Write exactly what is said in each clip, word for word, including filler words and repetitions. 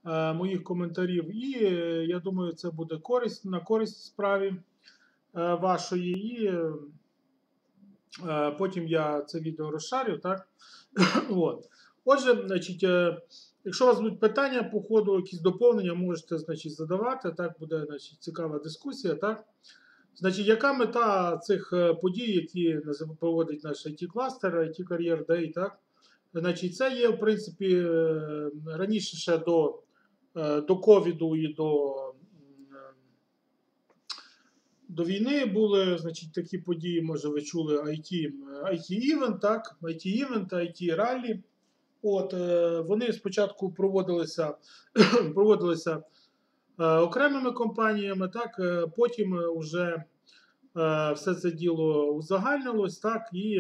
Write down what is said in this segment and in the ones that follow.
моїх коментарів. І я думаю, це буде користь, на користь справі вашої. І потім я це відео розшарю. Так? От. Отже, значить, якщо у вас будуть питання по ходу, якісь доповнення, можете, значить, задавати. Так, буде, значить, цікава дискусія. Так? Значить, яка мета цих подій, які проводить наш ай ті-кластер, ай ті-кар'єр Day, так? Значить, це є, в принципі, раніше ще до, до ковіду і до, до війни були, значить, такі події, може, ви чули, ай ті-івент, так? ай ті-івент, ай ті-раллі. От, вони спочатку проводилися, проводилися окремими компаніями, так? Потім вже все це діло узагальнилось, так? І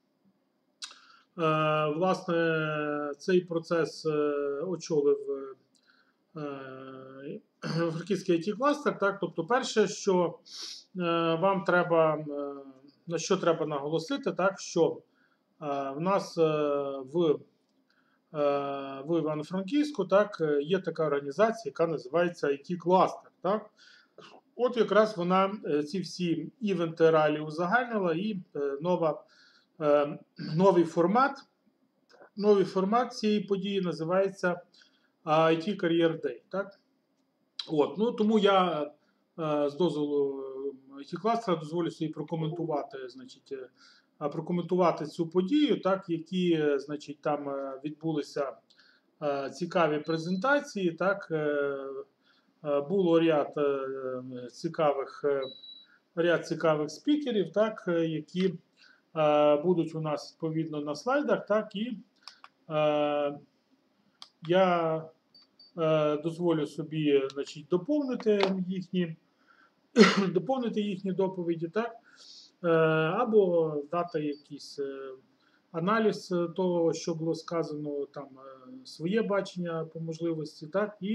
власне, цей процес очолив франківський ай ті-кластер. Так? Тобто, перше, що вам треба, на що треба наголосити, так? Що в нас в, в Івано-Франківську, так, є така організація, яка називається ай ті-кластер. Так? От якраз вона ці всі івенти ралі узагальнила, і нова Новий формат, новий формат цієї події називається ай ті-кар'єр Day. Так? От, ну, тому я з дозволу ай ті-кластера дозволю собі прокоментувати, значить, прокоментувати цю подію, так, які, значить, там відбулися цікаві презентації. Так, було ряд цікавих, ряд цікавих спікерів, так, які будуть у нас, відповідно, на слайдах, так, і е, я е, дозволю собі, значить, доповнити їхні, доповнити їхні доповіді, так, е, або дати якийсь е, аналіз того, що було сказано, там, е, своє бачення по можливості, так, і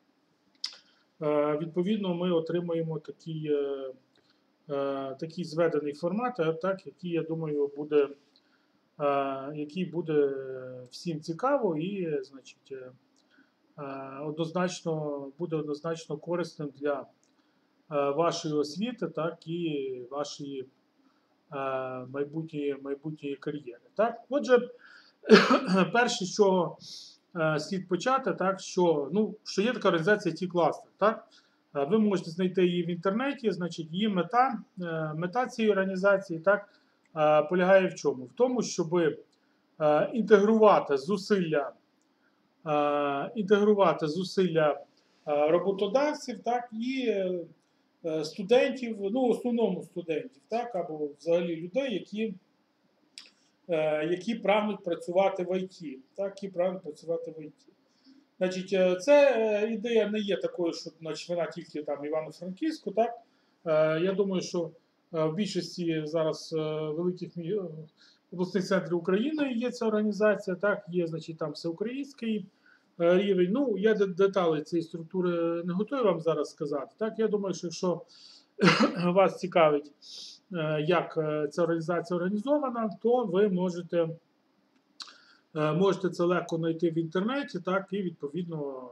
е, відповідно ми отримаємо такий е, такий зведений формат, так, який, я думаю, буде, який буде всім цікаво і, значить, однозначно, буде однозначно корисним для вашої освіти, так, і вашої майбутньої, майбутньої кар'єри. Так? Отже, перше, що слід почати, так, що, ну, що є така організація ай ті-кластер. Так? Ви можете знайти її в інтернеті, значить, її мета, мета цієї організації, так, полягає в чому? В тому, щоб інтегрувати зусилля, інтегрувати зусилля роботодавців, так, і студентів, ну, в основному студентів, так, або взагалі людей, які, які прагнуть працювати в ай ті, так, які прагнуть працювати в ай ті. Значить, це ідея не є такою, що, значить, вона тільки там Івано-Франківську, так. Я думаю, що в більшості зараз великих обласних центрів України є ця організація, так, є, значить, там всеукраїнський рівень. Ну, я деталі цієї структури не готовий вам зараз сказати. Так, я думаю, що якщо вас цікавить, як ця організація організована, то ви можете Можете це легко знайти в інтернеті, так, і, відповідно,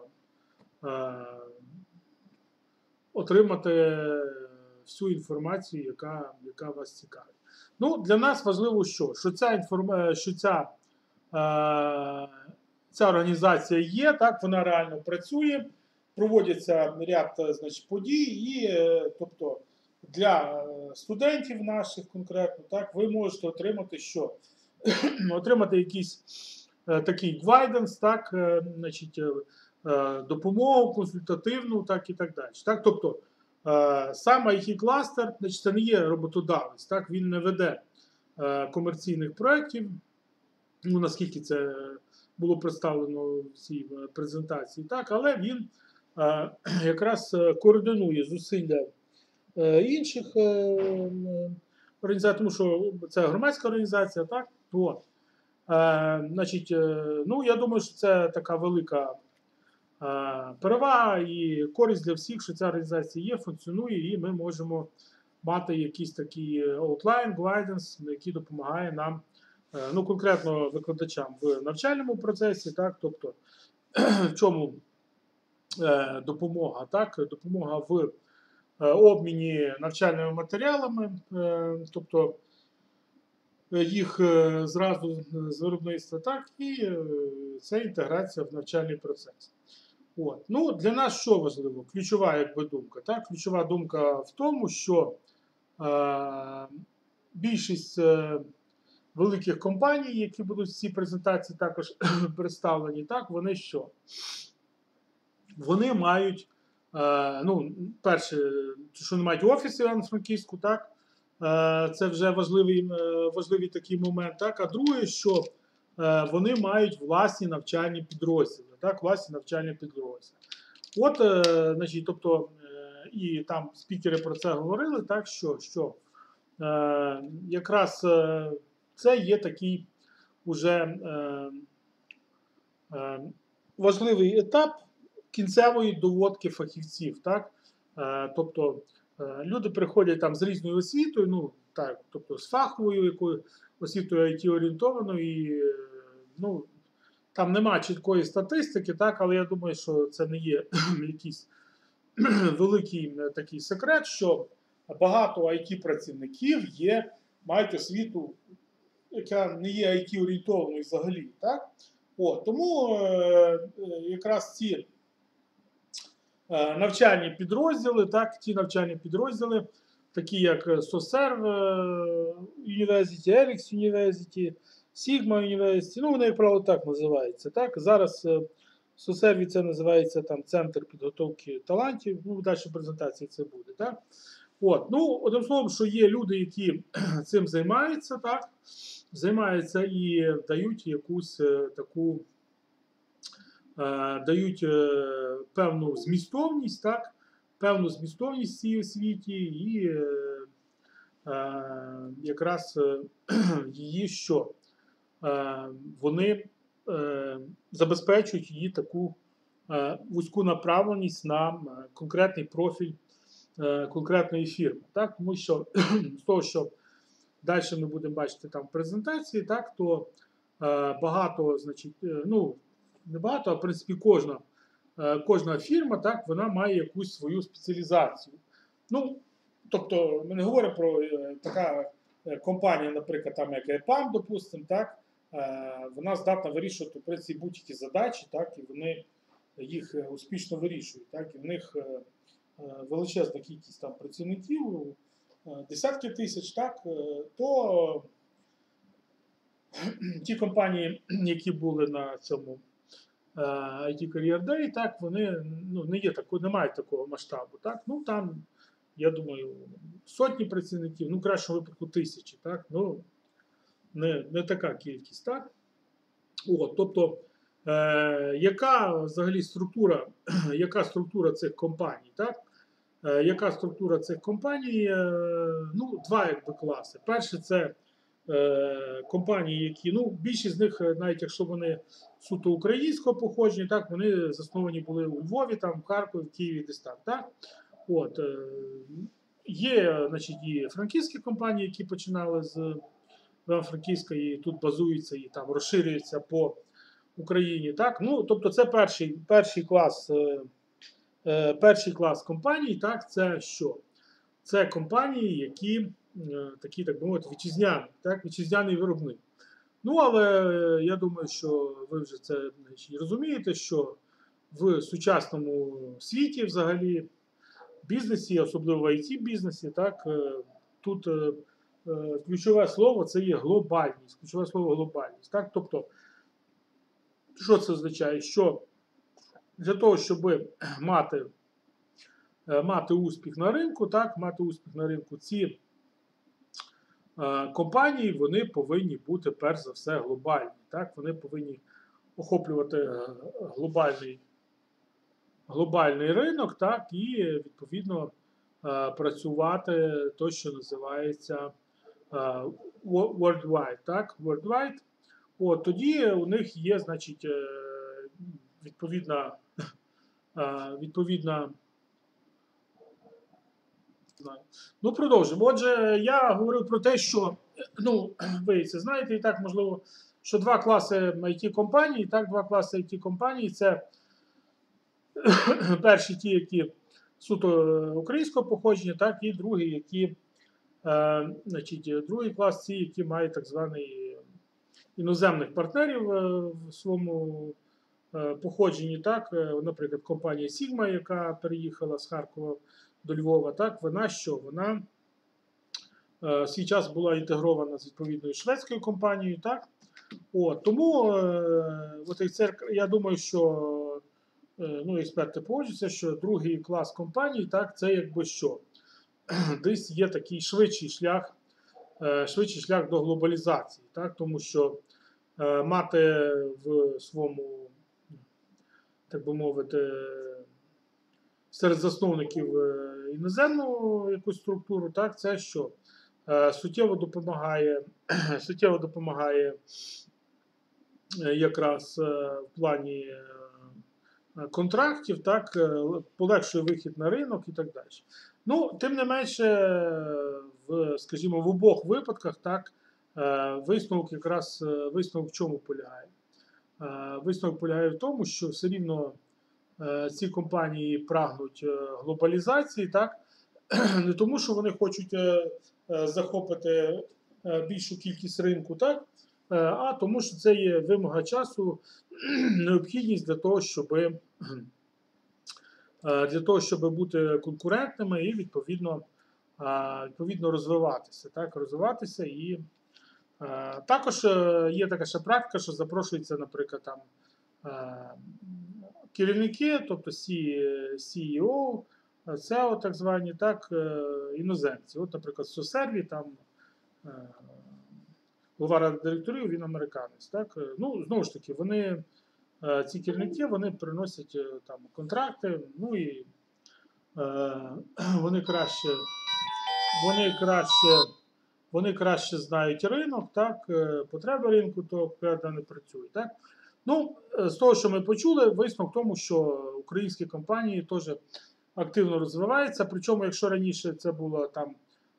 отримати всю інформацію, яка, яка вас цікавить. Ну, для нас важливо, що, що ця, інформ... що ця, ця організація є, так, вона реально працює, проводяться ряд, значить, подій, і, тобто, для студентів наших конкретно, так, ви можете отримати що? Отримати якийсь е, такий гвайденс, так, е, значить, е, допомогу консультативну, так, і так далі. Так, тобто, е, сам ай ті-кластер, значить, це не є роботодавець, так, він не веде е, комерційних проєктів, ну, наскільки це було представлено в цій презентації, так, але він е, якраз координує зусилля е, інших е, організацій, тому що це громадська організація, так. От. Е, значить, е, ну, я думаю, що це така велика е, перевага і користь для всіх, що ця організація є, функціонує, і ми можемо мати якийсь такий outline, guidance, який допомагає нам, е, ну, конкретно викладачам в навчальному процесі, так, тобто, в чому е, допомога, так, допомога в е, обміні навчальними матеріалами, е, тобто їх е, зразу з виробництва, так, і е, це інтеграція в навчальний процес. От. Ну, для нас що важливо? Ключова якби думка. Так? Ключова думка в тому, що е, більшість е, великих компаній, які будуть в цій презентації також представлені, так, вони що? Вони мають, е, ну, перше, що вони мають офіси в Івано-Франківську, так, е, це вже важливий, е, важливий такий момент, так, а друге, що е, вони мають власні навчальні підрозділи, так, власні навчальні підрозділи. От, е, значить, тобто, е, і там спікери про це говорили, так, що, що е, якраз е, це є такий уже е, е, важливий етап кінцевої доводки фахівців. Так? Е, тобто е, люди приходять там з різною освітою, ну, так, тобто з фаховою якою освітою ай ті-орієнтованою, і е, ну, там нема чіткої статистики, так, але я думаю, що це не є якийсь великий такий секрет, що багато ай ті-працівників є, мають освіту, яка не є ай ті-орієнтованою взагалі. Так? О, тому е, якраз ці е, навчальні підрозділи, так, ті навчальні підрозділи, такі як SOSERV University, Erix University, Sigma University, ну вони, як правило, так називаються. Так? Зараз в SOSERV це називається там Центр підготовки талантів, ну, в дальшій презентації це буде. Так? От, ну, одним словом, що є люди, які цим займаються, так, займаються і дають якусь е, таку, е, дають е, певну змістовність, так, певну змістовність цій освіті, і е, е, якраз е, її що? Е, вони е, забезпечують її таку е, вузьку направленість на е, конкретний профіль е, конкретної фірми. Так? Тому що з того, що далі ми будемо бачити там в презентації, так, то е, багато, значить, е, ну, не багато, а в принципі кожна, е, кожна фірма, так, вона має якусь свою спеціалізацію. Ну, тобто, ми не говоримо про е, така компанія, наприклад, там, як ЕПАМ, допустимо, так, е, вона здатна вирішувати, в принципі, будь-які задачі, так, і вони їх успішно вирішують, так, і в них е, величезна кількість там працівників, десятки тисяч, так, то ті компанії, які були на цьому ай ті Career Day, так, вони, ну, не є такого, не мають такого масштабу. Так? Ну, там, я думаю, сотні працівників, ну, в кращому випадку тисячі, так? Ну, не, не така кількість. Так? От, тобто, е, яка взагалі структура, яка структура цих компаній, так? Яка структура цих компаній? Ну, два якби класи. Перше, це е, компанії, які, ну, більшість з них, навіть якщо вони суто українського походження, так, вони засновані були у Львові, там, в Харкові, в Києві, десь там. Так? От, е, є, значить, і франківські компанії, які починали з Івано-Франківська і тут базуються і там розширюються по Україні. Так? Ну, тобто це перший, перший клас. Е, Перший клас компаній, так, це що? Це компанії, які такі, так би мовити, вітчизняні, так, вітчизняний виробник. Ну, але я думаю, що ви вже це розумієте, що в сучасному світі, взагалі, бізнесі, особливо в ай ті-бізнесі, так, тут ключове слово це є глобальність. Ключове слово глобальність. Так? Тобто, що це означає? Що для того, щоб мати, мати успіх на ринку, так, мати успіх на ринку, ці е, компанії, вони повинні бути, перш за все, глобальні. Так, вони повинні охоплювати глобальний, глобальний ринок, так, і, відповідно, е, працювати то, що називається е, worldwide. Так, worldwide. От, тоді у них є, значить, е, відповідна Відповідно, ну, продовжимо. Отже, я говорив про те, що, ну, ви це знаєте, і так, можливо, що два класи ай ті-компаній, так, два класи ай ті-компаній, це Перші ті, які суто українського походження, так, і другі, які, е, значить, другий клас, ті, які мають так званий іноземних партнерів е, в своєму е, походженні, так, е, наприклад, компанія Sigma, яка переїхала з Харкова до Львова, так, вона що? Вона е, свій час була інтегрована з відповідною шведською компанією, так. От, тому е, от, це, я думаю, що е, ну, експерти погоджуються, що другий клас компаній, так, це якби що? Десь є такий швидший шлях, е, швидший шлях до глобалізації, так, тому що е, мати в своєму, так би мовити, серед засновників е, іноземну якусь структуру, так, це що? Е, суттєво допомагає, суттєво допомагає е, якраз е, в плані е, контрактів, так, е, полегшує вихід на ринок і так далі. Ну, тим не менше, в, скажімо, в обох випадках, так, е, висновок якраз е, висновок в чому полягає? Е, висновок полягає в тому, що все рівно е, ці компанії прагнуть е, глобалізації, так, не тому, що вони хочуть е, е, захопити е, більшу кількість ринку, так, е, а тому, що це є вимога часу, необхідність для того, щоб е, для того, щоб бути конкурентними і відповідно, е, відповідно розвиватися, так, розвиватися і е, також е, є така ще практика, що запрошується, наприклад, там е, керівники, тобто сі і о, сі і о, так звані, так, е, іноземці. От, наприклад, в Сосерві там е, голова ради директорів, він американець. Так? Ну, знову ж таки, вони, е, ці керівники, вони приносять е, там контракти, ну і е, вони краще, вони краще, вони краще знають ринок, так, е, потреби ринку, то коли не працюють. Так? Ну, з того, що ми почули, висновок в тому, що українські компанії теж активно розвиваються. Причому, якщо раніше це була там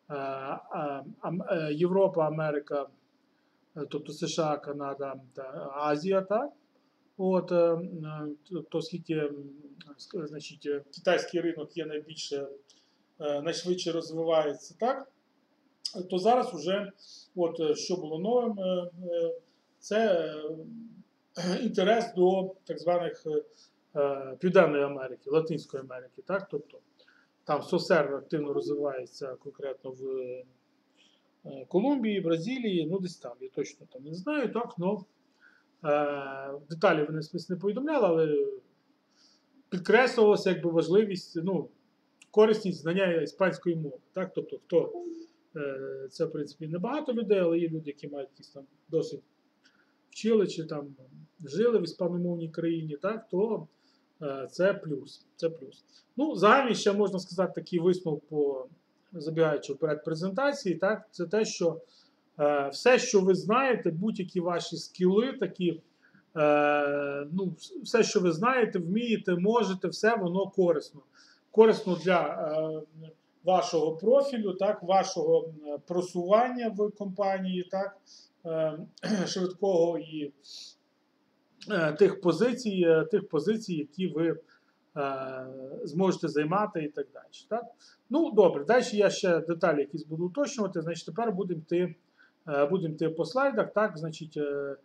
Європа, Америка, тобто США, Канада та Азія, так? От, то скільки, значить, китайський ринок є найбільше, найшвидше розвивається, так? То зараз вже, от, що було новим, це інтерес до так званих е, Південної Америки, Латинської Америки, так? Тобто там Сосер активно розвивається конкретно в е, Колумбії, Бразилії, ну десь там, я точно там не знаю, так, но е, деталі вони не повідомляли, але підкреслювалося якби важливість, ну, корисність знання іспанської мови, так? Тобто, хто е, це, в принципі, небагато людей, але є люди, які мають якісь там досить вчили чи там жили в іспаномовній країні, так, то е, це плюс. Це плюс. Ну, загальний ще можна сказати такий висновок по забігаючи вперед презентації, так, це те, що е, все, що ви знаєте, будь-які ваші скіли, такі, е, ну, все, що ви знаєте, вмієте, можете, все воно корисно. Корисно для е, вашого профілю, так, вашого просування в компанії, так, швидкого і тих позицій, тих позицій, які ви зможете займати і так далі. Так? Ну, добре, далі я ще деталі якісь буду уточнювати. Значить, тепер будемо йти, будемо йти по слайдах. Так, значить,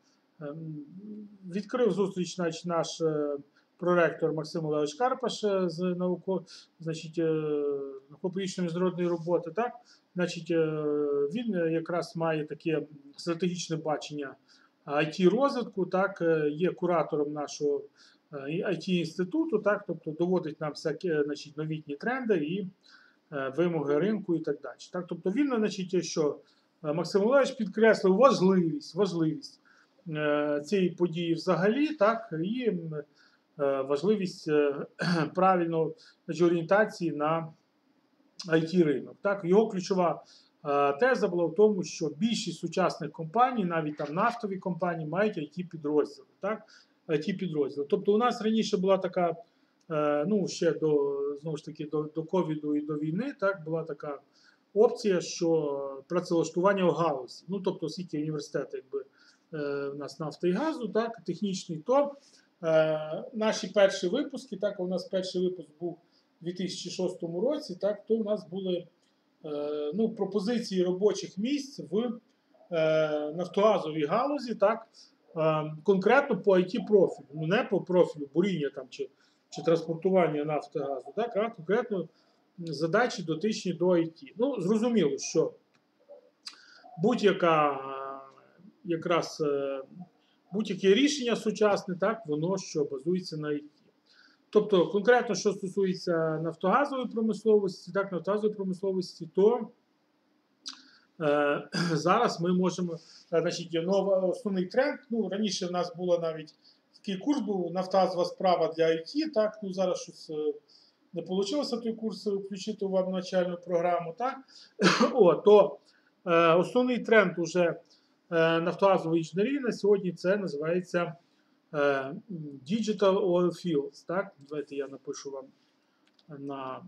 відкрив зустріч, значить, наш проректор Максим Олегович Карпаш з науко, значить, науково-педагогічної міжнародної роботи. Так? Значить, він якраз має таке стратегічне бачення ай ті-розвитку, так, є куратором нашого ай ті-інституту, так, тобто доводить нам всякі, значить, новітні тренди і вимоги ринку і так далі. Так, тобто він, значить, що Максим Олегович підкреслив важливість, важливість цієї події взагалі, так, і важливість правильної, значить, орієнтації на ай ті-ринок. Так, його ключова е, теза була в тому, що більшість сучасних компаній, навіть там нафтові компанії, мають ай ті-підрозділи. Так, ай ті-підрозділи. Тобто у нас раніше була така, е, ну, ще до, знову ж таки, до, до ковіду і до війни, так, була така опція, що працевлаштування в галузі. Ну, тобто, оскільки університет, якби, е, у нас нафти і газу, так, технічний, то е, наші перші випуски, так, у нас перший випуск був у дві тисячі шостому році, так, то у нас були е, ну, пропозиції робочих місць в е, нафтогазовій галузі, так, е, конкретно по ай ті-профілю, ну не по профілю буріння там, чи, чи транспортування нафти газу, так, а конкретно задачі дотичні до ай ті. Ну, зрозуміло, що будь-яка якраз будь-яке рішення сучасне, так, воно що базується на ай ті. Тобто, конкретно, що стосується нафтогазової промисловості, так, нафтогазової промисловості, то е, зараз ми можемо, значить, нова, основний тренд, ну, раніше в нас було навіть такий курс, був нафтогазова справа для ай ті, так, ну, зараз щось не вийшло той курс включити в навчальну програму, так, О, то е, основний тренд уже е, нафтогазової інженерії на сьогодні це називається е, Digital Oil Fields, так, давайте я напишу вам на,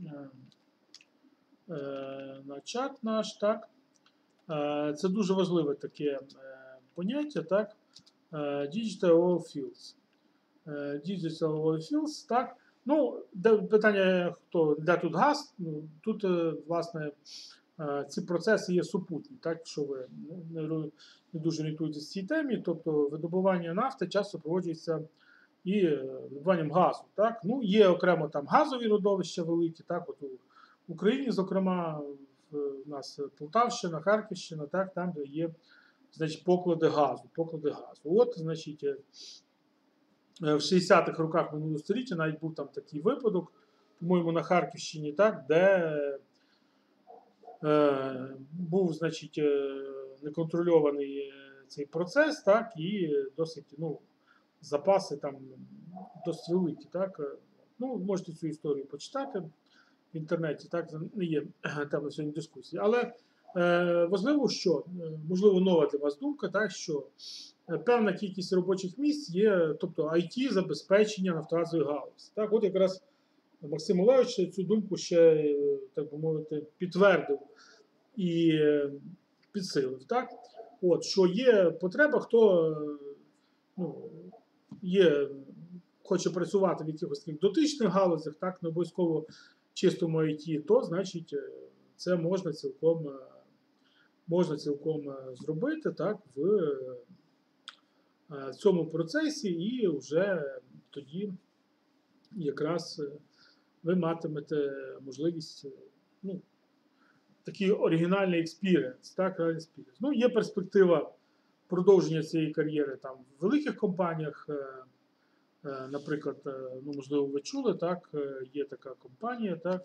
е, на чат наш, так, е, це дуже важливе таке е, поняття, так, е, Digital Oil Fields. Е, Digital Oil Fields, так, ну, питання, хто, де тут газ, ну, тут, власне, ці процеси є супутні, так, якщо ви не, не дуже орієнтуєтеся в цій темі, тобто видобування нафти часто проводжується і видобуванням газу, так, ну, є окремо там газові родовища великі, так, от у Україні, зокрема, в нас Полтавщина, Харківщина, так, там, де є, значить, поклади газу, поклади газу. От, значить, в шістдесятих роках минулого століття навіть був там такий випадок, по-моєму, на Харківщині, так, де е, був, значить, е, неконтрольований цей процес, так, і досить, ну, запаси там досить великі, так. Ну, можете цю історію почитати в інтернеті, так, не є тема сьогодні дискусії. Але е, важливо, що, можливо, нова для вас думка, так, що певна кількість робочих місць є, тобто ай ті забезпечення нафтогазової галузі. Так, от якраз Максим Олегович цю думку ще, так би мовити, підтвердив і підсилив. Так? От, що є потреба, хто, ну, є, хоче працювати в якихось таких дотичних галузях, так, не обов'язково чистому ай ті, то, значить, це можна цілком, можна цілком зробити, так, в в цьому процесі, і вже тоді якраз ви матимете можливість, ну, такий оригінальний експірієнс, так, experience. Ну, є перспектива продовження цієї кар'єри там в великих компаніях, наприклад, ну, можливо, ви чули, так, є така компанія, так,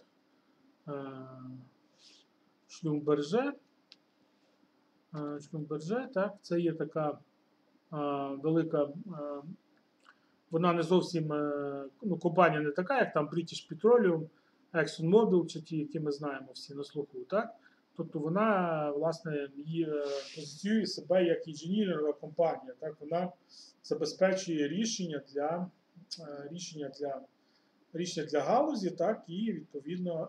Шлюмберже, Шлюмберже, так, це є така велика, вона не зовсім, ну, компанія не така, як там British Petroleum, ExxonMobil, чи ті, які ми знаємо всі на слуху, так? Тобто вона, власне, позиціює себе як інженірна компанія, так? Вона забезпечує рішення для, рішення для, рішення для галузі, так? І, відповідно,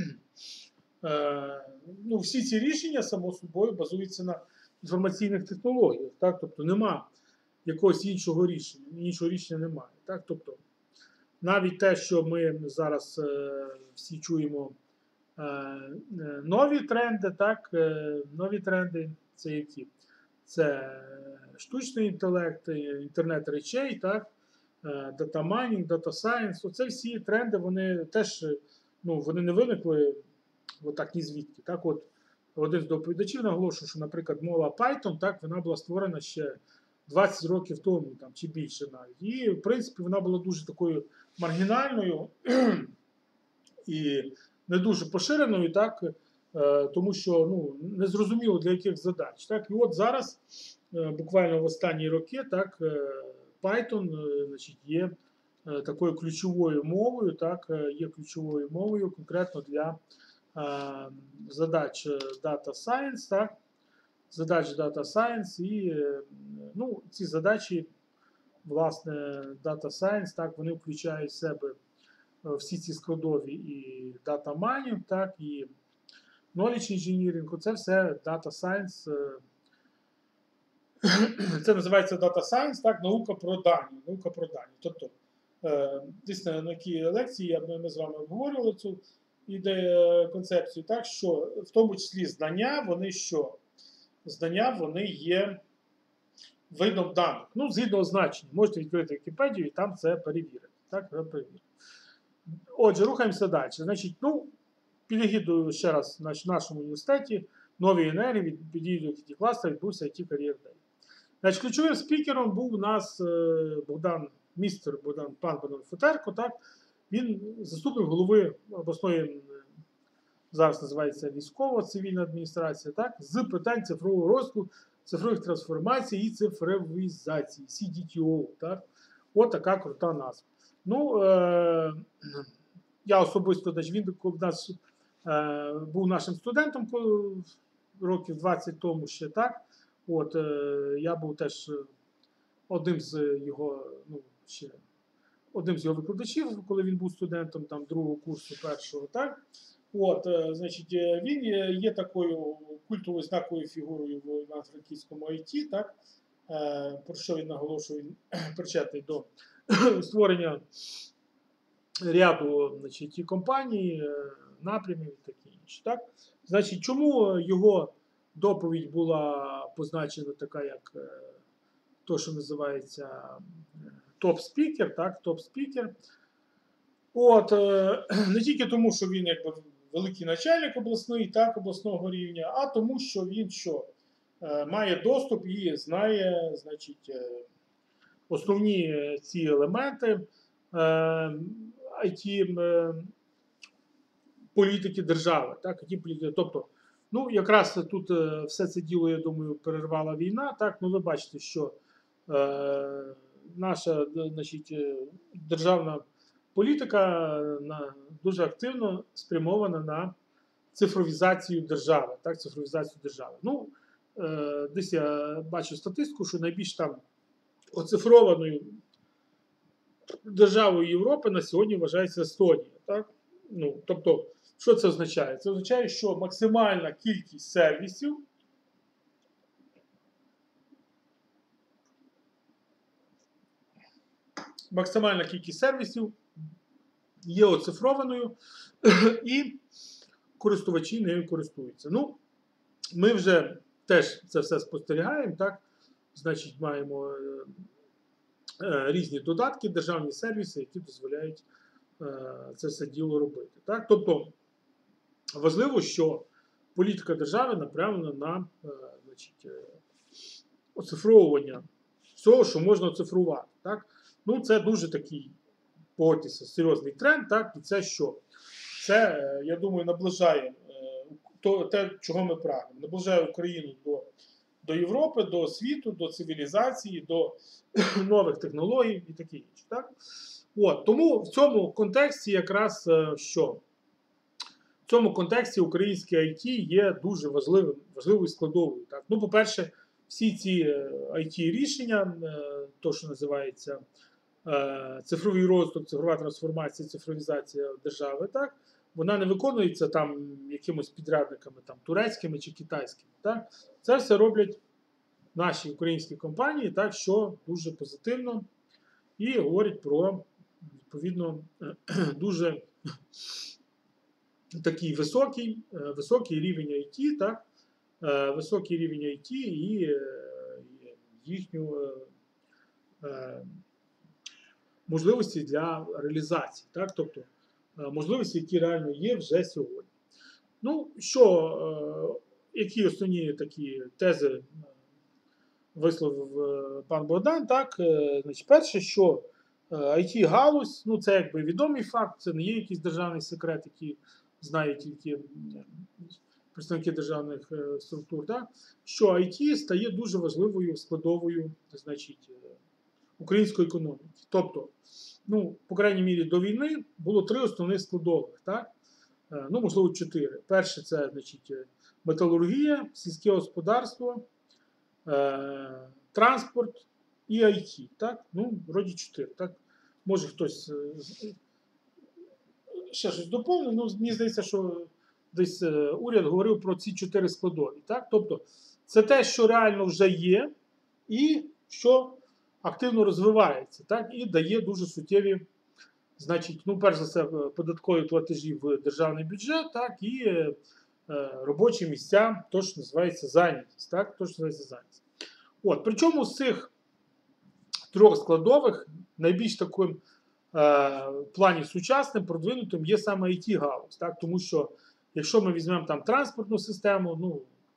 ну, всі ці рішення, само собою, базуються на інформаційних технологіях, так? Тобто нема якогось іншого рішення, іншого рішення немає. Так? Тобто, навіть те, що ми зараз е, всі чуємо е, нові тренди, так? Е, нові тренди це які? Це штучний інтелект, інтернет речей, так? Е, дата майнінг, дата сайенс. Оце всі тренди, вони теж, ну, вони не виникли отак ні звідки. Так? От, один з доповідачів наголошує, що, наприклад, мова Python, так, вона була створена ще двадцять років тому, там, чи більше навіть. І, в принципі, вона була дуже такою маргінальною і не дуже поширеною, так, тому що, ну, не зрозуміло для яких задач. Так. І от зараз, буквально в останні роки, так, Python, значить, є такою ключовою мовою, так, є ключовою мовою конкретно для задач Data Science, так, задач Data Science, і, ну, ці задачі, власне, Data Science, так, вони включають в себе всі ці складові і Data Mining, так, і Knowledge Engineering, це все Data Science Це називається Data Science, так, наука про дані. Наука про дані. Тобто, е, десь на, на якій лекції я, ми з вами обговорювали цю ідею, концепцію, так, що в тому числі знання, вони що? Знання, вони є видом даних. Ну, згідно означення. Можете відкрити Вікіпедію і там це перевірити. Так, перевірити. Отже, рухаємося далі. Значить, ну, під егідою ще раз в нашому університеті нові енергії під егідою ті кластера відбувся ай ті-кар'єр день. Значить, ключовим спікером був у нас Богдан, містер Богдан, пан Богдан Футерко, так? Він заступник голови обласної, зараз називається військово-цивільна адміністрація, так? З питань цифрового розвитку, цифрових трансформацій і цифровізації, сі ді ті о, так? От така крута назва. Ну, е я особисто, значить, він в нас е був нашим студентом років двадцять тому ще, так? От, е я був теж одним з його, ну, ще одним з його викладачів, коли він був студентом там другого курсу, першого, так? От, е значить, він є такою культовою знаковою фігурою в івано-франківському ай ті, так? Е про що він наголошує, він причетний до створення ряду, значить, і компаній, напрямів і таке інше. Так? Значить, чому його доповідь була позначена така, як то, що називається топ-спікер, так, топ-спікер. От, не тільки тому, що він якби великий начальник обласний, так, обласного рівня, а тому, що він що, має доступ і знає, значить, основні ці елементи ай ті-політики держави. Так, ай ті-політики. Тобто, ну, якраз тут все це діло, я думаю, перервала війна. Так, ну, ви бачите, що е, наша, значить, державна політика на, дуже активно спрямована на цифровізацію держави. Так, цифровізацію держави. Ну, е, десь я бачу статистику, що найбільш там оцифрованою державою Європи на сьогодні вважається Естонія. Так? Ну, тобто, що це означає? Це означає, що максимальна кількість сервісів максимальна кількість сервісів є оцифрованою і користувачі нею користуються. Ну, ми вже теж це все спостерігаємо, так? Значить, маємо е, е, різні додатки, державні сервіси, які дозволяють е, це все діло робити. Так? Тобто, важливо, що політика держави направлена на е, значить, е, оцифровування всього, що можна оцифрувати. Так? Ну, це дуже такий, погодьтеся, серйозний тренд. Так? І це що? Це, е, я думаю, наближає е, то, те, чого ми прагнемо. Наближає Україну до, до Європи, до світу, до цивілізації, до нових технологій і таке інше. Так? От, тому в цьому контексті якраз е, що? В цьому контексті українське ай ті є дуже важливим, важливою складовою. Так? Ну, по-перше, всі ці ай ті-рішення, то, що називається цифровий розвиток, цифрова трансформація, цифровізація держави, так? Вона не виконується там якимось підрядниками, там, турецькими чи китайськими. Так? Це все роблять наші українські компанії, так, що дуже позитивно і говорить про, відповідно, дуже такий високий, високий рівень ай ті, так? Високий рівень ай ті і їхню можливості для реалізації, так? Тобто можливості, які реально є вже сьогодні. Ну, що, які основні такі тези висловив пан Богдан, так? Значить, перше, що ай ті-галузь, ну, це якби відомий факт, це не є якийсь державний секрет, який знають тільки представники державних структур, так? Що ай ті стає дуже важливою складовою, значить, української економіки. Тобто, ну, по крайній мірі, до війни було три основних складових, так? Ну, можливо, чотири. Перше, це, значить, металургія, сільське господарство, е, транспорт і ай ті, так? Ну, вроді чотири, так? Може хтось ще щось доповнив, ну, мені здається, що десь уряд говорив про ці чотири складові, так? Тобто, це те, що реально вже є, і що активно розвивається, так, і дає дуже суттєві, значить, ну, перш за все, податкові платежі в державний бюджет, так, і е, робочі місця, то, що називається зайнятість, так, то, що називається зайнятість. От, причому з цих трьох складових найбільш таким е, в плані сучасним, продвинутим є саме ай ті-галузь, так, тому що якщо ми візьмемо там транспортну систему, ну,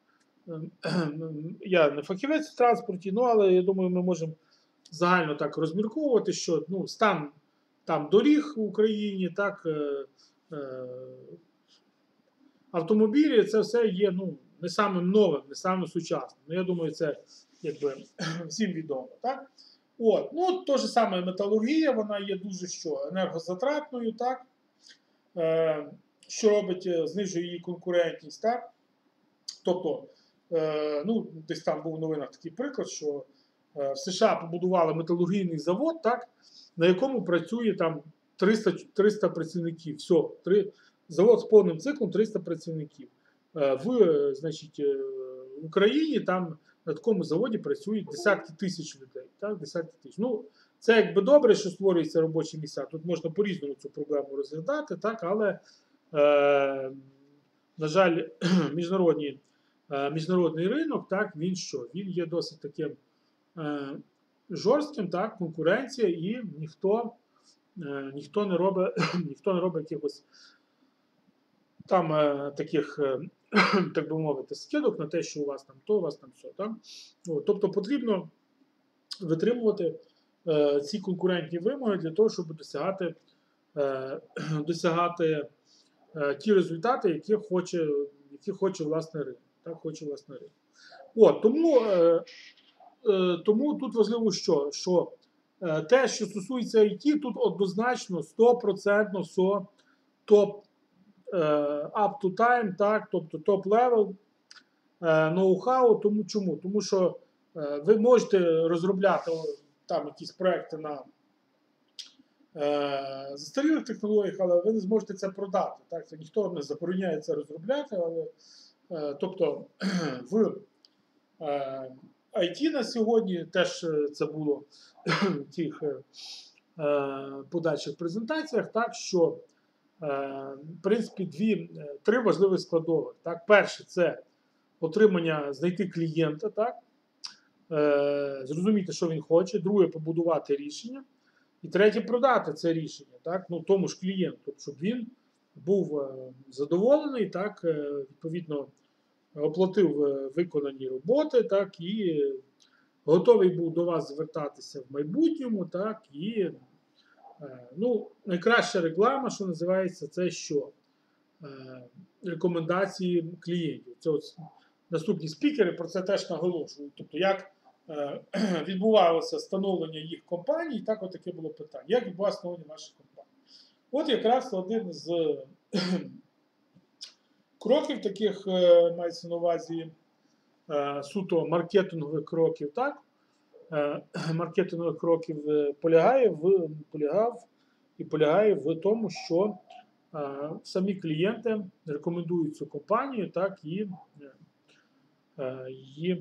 я не фахівець в транспорті, ну, але я думаю, ми можемо загально так розмірковувати, що ну, стан там доріг в Україні, так, е, е, автомобілі, це все є ну, не самим новим, не самим сучасним. Ну, я думаю, це якби всім відомо. Так? От. Ну, то ж саме металургія, вона є дуже що, енергозатратною, так? Е, що робить, знижує її конкурентність. Так? Тобто, е, ну, десь там був в новинах такий приклад, що е, в США побудували металургійний завод, так, на якому працює там триста, триста працівників. Все, три, завод з повним циклом триста працівників. Е, в, значить, е, в Україні там на такому заводі працюють десятки тисяч людей. Так, десятки тисяч. Ну, це якби добре, що створюються робочі місця. Тут можна по-різному цю проблему розглядати, так, але, е, на жаль, міжнародні міжнародний ринок, так, він що? Він є досить таким е, жорстким, так, конкуренція, і ніхто, е, ніхто не робить, ніхто не робить якихось там е, таких, е, так би мовити, скидок на те, що у вас там то, у вас там все. Так? От, тобто потрібно витримувати е, ці конкурентні вимоги для того, щоб досягати, е, досягати е, ті результати, які хоче, які хоче власне ринок. Так, хоче власне ринок. От, тому, е, е, тому тут важливо, що, що е, те, що стосується ай ті, тут однозначно сто відсотків все топ е, up to time, так, тобто топ-левел е, ноу-хау. Тому чому? Тому що е, ви можете розробляти там якісь проекти на е, застарілих технологіях, але ви не зможете це продати. Так? Це ніхто не забороняє це розробляти, але тобто в ай ті на сьогодні теж це було в тих подальших презентаціях, так, що в принципі дві, три важливі складові. Так. Перше, це отримання, знайти клієнта, так, зрозуміти, що він хоче. Друге, побудувати рішення. І третє, продати це рішення, так, ну, тому ж клієнту, щоб він був задоволений, так, відповідно, оплатив виконані роботи, так, і готовий був до вас звертатися в майбутньому, так, і ну, найкраща реклама, що називається, це що? Рекомендації клієнтів. Це от наступні спікери про це теж наголошують. Тобто, як відбувалося становлення їх компаній, так от таке було питання. Як відбувалося становлення ваших компаній? От якраз один з кроків таких, мається на увазі суто маркетингових кроків, так? Маркетингових кроків полягає в, полягав і полягає в тому, що самі клієнти рекомендують цю компанію, так, і, і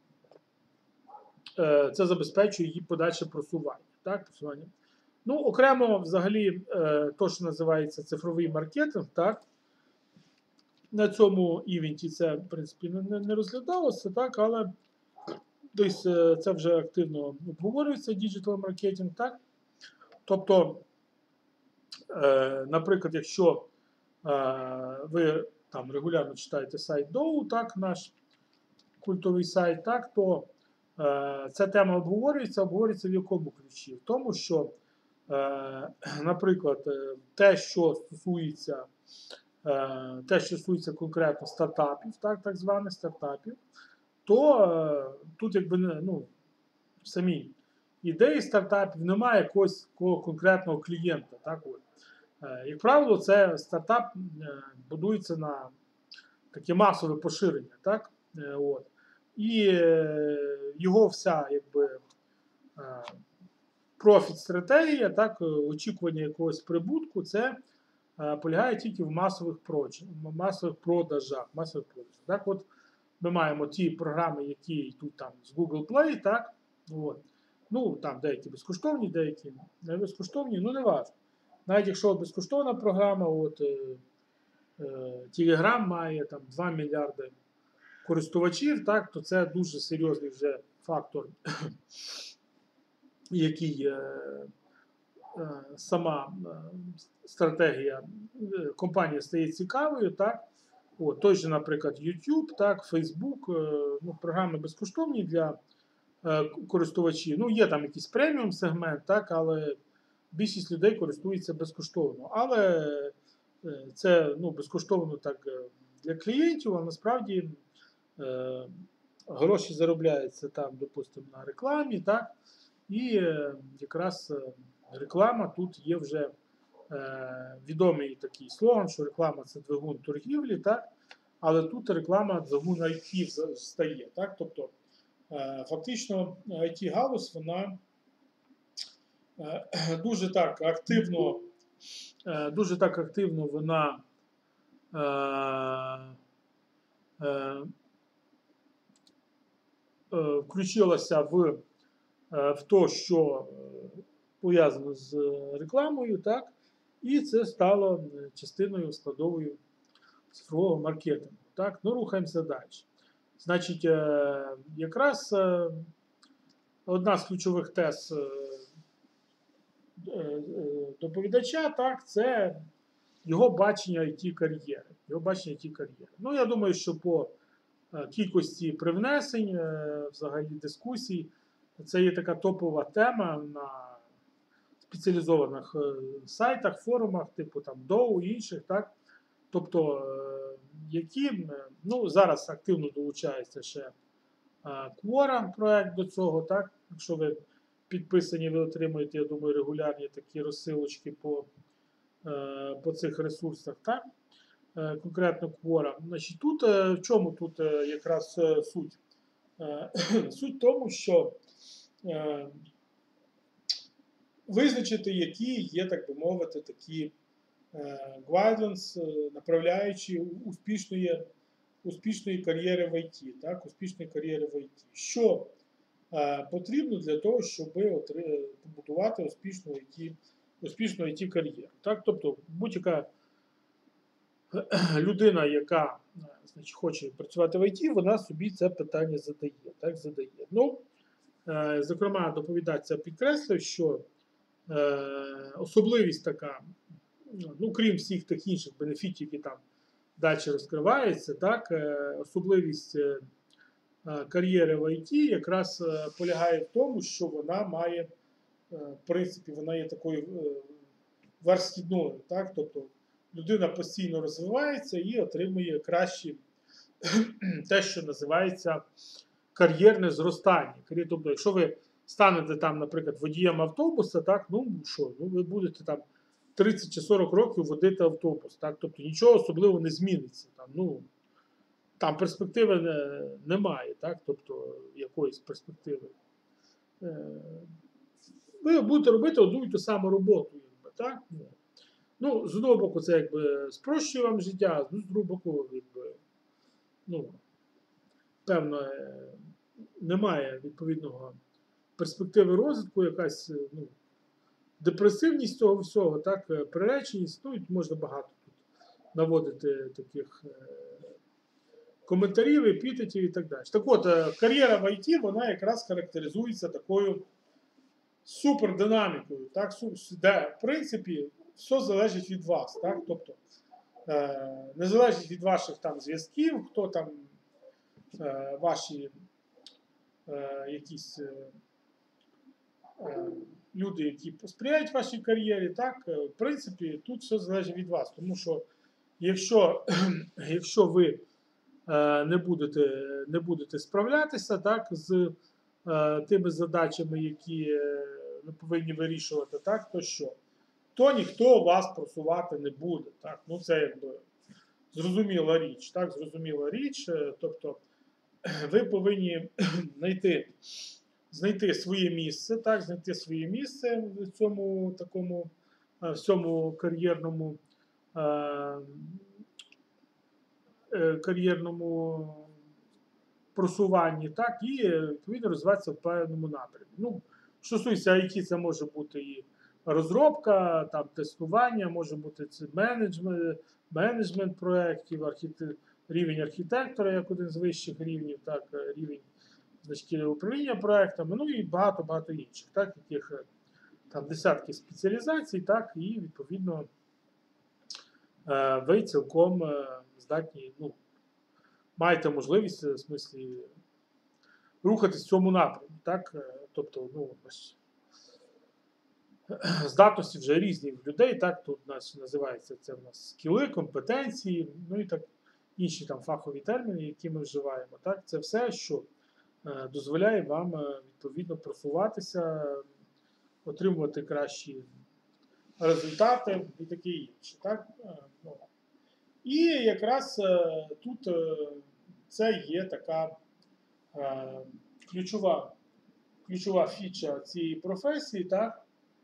це забезпечує її подальше просування. Так, просування. Ну, окремо, взагалі, то, що називається цифровий маркетинг, так, на цьому івенті це, в принципі, не, не розглядалося, так, але десь це вже активно обговорюється, діджитал маркетинг, так. Тобто, е, наприклад, якщо е, ви там регулярно читаєте сайт Доу, так, наш культовий сайт, так, то е, ця тема обговорюється, обговорюється в якому ключі? В тому, що, е, наприклад, те, що стосується те, що стосується конкретно стартапів, так, так званих стартапів, то е, тут якби ну, в самій ідеї стартапів немає якогось такого конкретного клієнта. Так, от. Е, як правило, це стартап е, будується на таке масове поширення. Так, е, от. І е, його вся якби, е, профіт-стратегія, так, очікування якогось прибутку, це полягає тільки в масових продажах. Масових продажах, масових продажах. Так от, ми маємо ті програми, які йдуть там з Google Play, так? От. Ну, там деякі безкоштовні, деякі не безкоштовні, ну не важливо. Навіть якщо безкоштовна програма, от е, е, Telegram має там два мільярди користувачів, так, то це дуже серйозний вже фактор, який е, е, сама е, стратегія е, компанії стає цікавою, так. От, той же, наприклад, YouTube, так, Facebook, е, ну, програми безкоштовні для е, користувачів. Ну, є там якийсь преміум сегмент, так, але більшість людей користується безкоштовно. Але е, це ну, безкоштовно так е, для клієнтів, а насправді е, гроші заробляються там, допустимо, на рекламі, так, і е, якраз е, реклама тут є вже е, відомий такий слоган, що реклама це двигун торгівлі, так, але тут реклама двигун ай ті стає, так, тобто е, фактично ай ті-галузь, вона е, дуже так активно, е, дуже так активно вона е, е, е, включилася в в те, що пов'язано з рекламою, так, і це стало частиною складовою цифрового маркетингу. Так, ну рухаємося далі. Значить, якраз одна з ключових тез доповідача, так, це його бачення ай ті-кар'єри. Його бачення ай ті-кар'єри. Ну, я думаю, що по кількості привнесень, взагалі дискусій, це є така топова тема на спеціалізованих сайтах, форумах, типу там Доу і інших, так? Тобто, які, ну, зараз активно долучається ще Quora проект до цього, так? Якщо ви підписані, ви отримуєте, я думаю, регулярні такі розсилочки по, по цих ресурсах, так? Конкретно Quora. Значить, тут, в чому тут якраз суть? Суть в тому, що визначити, які є, так би мовити, такі guidelines, направляючі успішної, успішної кар'єри в ай ті, так, успішної кар'єри в ай ті. Що потрібно для того, щоб побудувати успішну ай ті, успішну ай ті-кар'єру. Так, тобто будь-яка людина, яка, значить, хоче працювати в ай ті, вона собі це питання задає. Так, задає. Ну, зокрема, доповідач це підкреслив, що е, особливість така, ну, крім всіх тих інших бенефітів, які там далі розкриваються, так, е, особливість е, кар'єри в ай ті якраз е, полягає в тому, що вона має, е, в принципі, вона є такою е, верхсхідною, так, тобто людина постійно розвивається і отримує кращі те, що називається кар'єрне зростання. Тобто, якщо ви станете там, наприклад, водієм автобуса, так, ну що, ну ви будете там тридцять чи сорок років водити автобус, так, тобто нічого особливо не зміниться. Там, ну, там перспективи не, немає, так, тобто якоїсь перспективи. Ви будете робити одну і ту саму роботу, якби, так. Ну, з одного боку, це якби спрощує вам життя, з другого боку, якби, ну, певно, немає відповідного перспективи розвитку, якась, ну, депресивність цього всього, так, приреченість, ну, і можна багато тут наводити таких коментарів, епітетів і так далі. Так от, кар'єра в ай ті, вона якраз характеризується такою супердинамікою, так, де, в принципі, все залежить від вас, так, тобто, е, не залежить від ваших там зв'язків, хто там е, ваші е, якісь е, е, люди, які посприяють вашій кар'єрі, так, е, в принципі, тут все залежить від вас, тому що якщо, якщо ви е, не будете, не будете справлятися, так, з е, тими задачами, які е, ви повинні вирішувати, так, то що? То ніхто вас просувати не буде. Так? Ну, це якби зрозуміла річ. Так? Зрозуміла річ. Тобто ви повинні знайти, знайти своє місце, так? Знайти своє місце в цьому такому в цьому кар'єрному кар'єрному просуванні, так, і відповідно розвиватися в певному напрямі. Ну, що стосується ай ті, це може бути і розробка, там, тестування, може бути це менеджмент, менеджмент проєктів, архітек... рівень архітектора як один з вищих рівнів, так, рівень значить, управління проектами, ну і багато-багато інших, так, яких там десятки спеціалізацій, так, і відповідно ви цілком здатні, ну, маєте можливість, в смислі, рухатись в цьому напрямі, так, тобто, ну, здатності вже різні в людей, так, тут у нас називається це в нас скіли, компетенції, ну і так інші там фахові терміни, які ми вживаємо, так, це все, що е, дозволяє вам е, відповідно просуватися, отримувати кращі результати і таке інше, так. Е, ну. І якраз е, тут е, це є така е, ключова, ключова фіча цієї професії, так.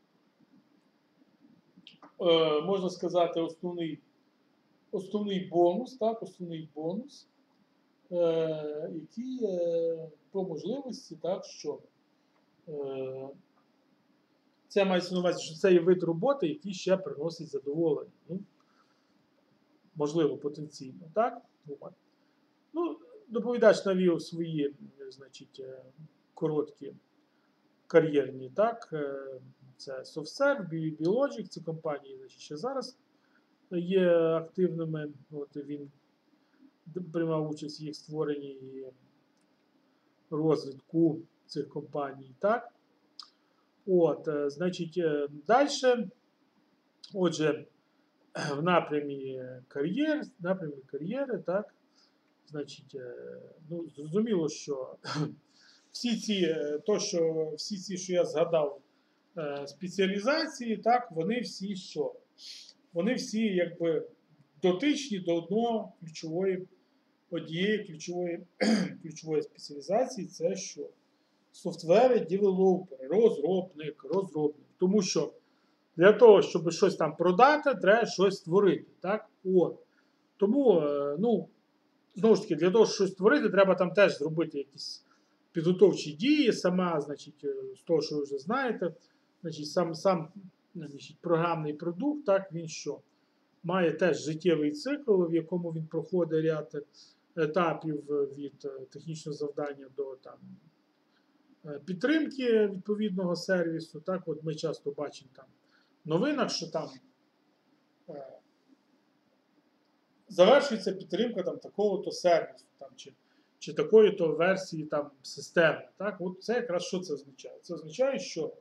Е, можна сказати, основний, основний бонус, так, основний бонус, е, який е, по можливості, так, що е, це мається на увазі, що це є вид роботи, який ще приносить задоволення. Ну, можливо, потенційно, так? Ну, доповідач навів свої, значить, короткі кар'єрні, так, це SoftServe, Biologic, ці компанії, значить, ще зараз є активними, от він приймав участь в їх створенні і розвитку цих компаній, так. От, значить, далі, отже, в напрямі кар'єр, в напрямі кар'єри, так, значить, ну, зрозуміло, що всі ці, то, що, всі ці, що я згадав, спеціалізації, так, вони всі що? Вони всі, якби, дотичні до одного ключової, однієї ключової, ключової спеціалізації, це що? Софтвери, девелопери, розробник, розробник. Тому що для того, щоб щось там продати, треба щось створити, так? От. Тому, ну, знову ж таки, для того, щоб щось створити, треба там теж зробити якісь підготовчі дії, сама, значить, з того, що ви вже знаєте, значить, сам, сам значить, програмний продукт, так, він що? Має теж життєвий цикл, в якому він проходить ряд етапів від технічного завдання до там, підтримки відповідного сервісу. Так, от ми часто бачимо там в новинах, що там е, завершується підтримка там, такого-то сервісу, там, чи, чи такої-то версії там, системи. Так, от це якраз що це означає? Це означає, що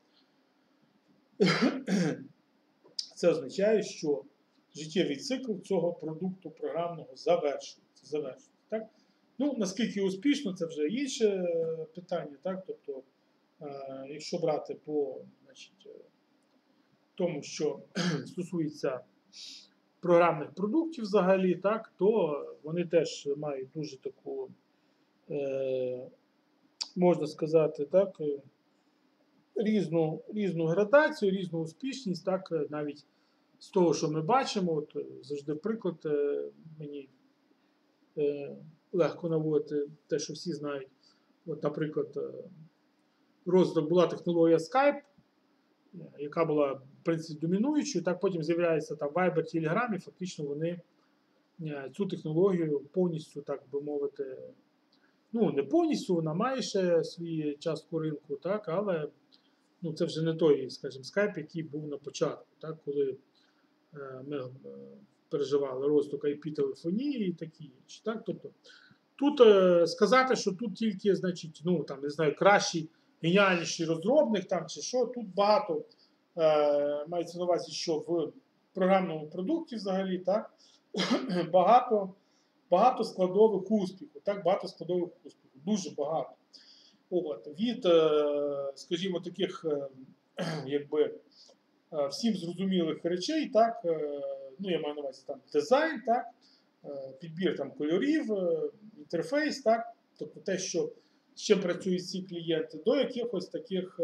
це означає, що життєвий цикл цього продукту програмного завершується. завершується так? Ну, наскільки успішно, це вже інше питання. Так? Тобто, е, якщо брати по, значить, тому, що стосується програмних продуктів взагалі, так, то вони теж мають дуже таку, е, можна сказати, так, різну, різну градацію, різну успішність, так, навіть з того, що ми бачимо, от завжди приклад е, мені е, легко наводити те, що всі знають. От, наприклад, розвиток була технологія Skype, яка була, в принципі, домінуючою, так потім з'являється там Viber, Telegram, і фактично вони цю технологію повністю, так би мовити, ну, не повністю, вона має ще свою частку ринку, так, але ну, це вже не той, скажімо, Skype, який був на початку, так, коли е, ми е, переживали розвиток ай пі-телефонії і такі інші. Так, тобто, тут е, сказати, що тут тільки, значить, ну, там, не знаю, кращий, геніальніший розробник там чи що, тут багато е, мається на увазі, що в програмному продукті взагалі, так, багато, багато складових успіху, так, багато складових успіху, дуже багато. От, від, е, скажімо, таких, е, якби, е, всім зрозумілих речей, так, е, ну, я маю на увазі там дизайн, так, е, підбір там кольорів, е, інтерфейс, так, тобто те, що з чим працюють ці клієнти, до якихось таких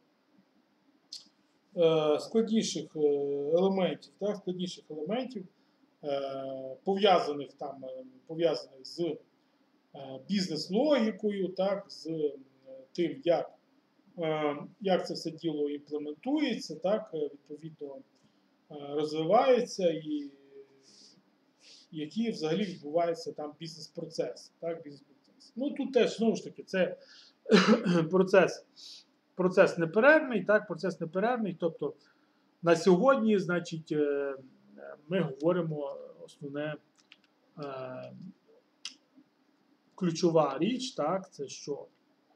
е, складніших елементів, так, складніших елементів, е, пов'язаних там, пов'язаних з бізнес-логікою, так, з тим, як, як це все діло імплементується, так, відповідно розвивається і які взагалі відбуваються там бізнес-процес. Так, бізнес-процес. Ну тут теж, знову ж таки, це процес, процес неперервний, так, процес неперервний, тобто на сьогодні, значить, ми говоримо основне, ключова річ, так, це що?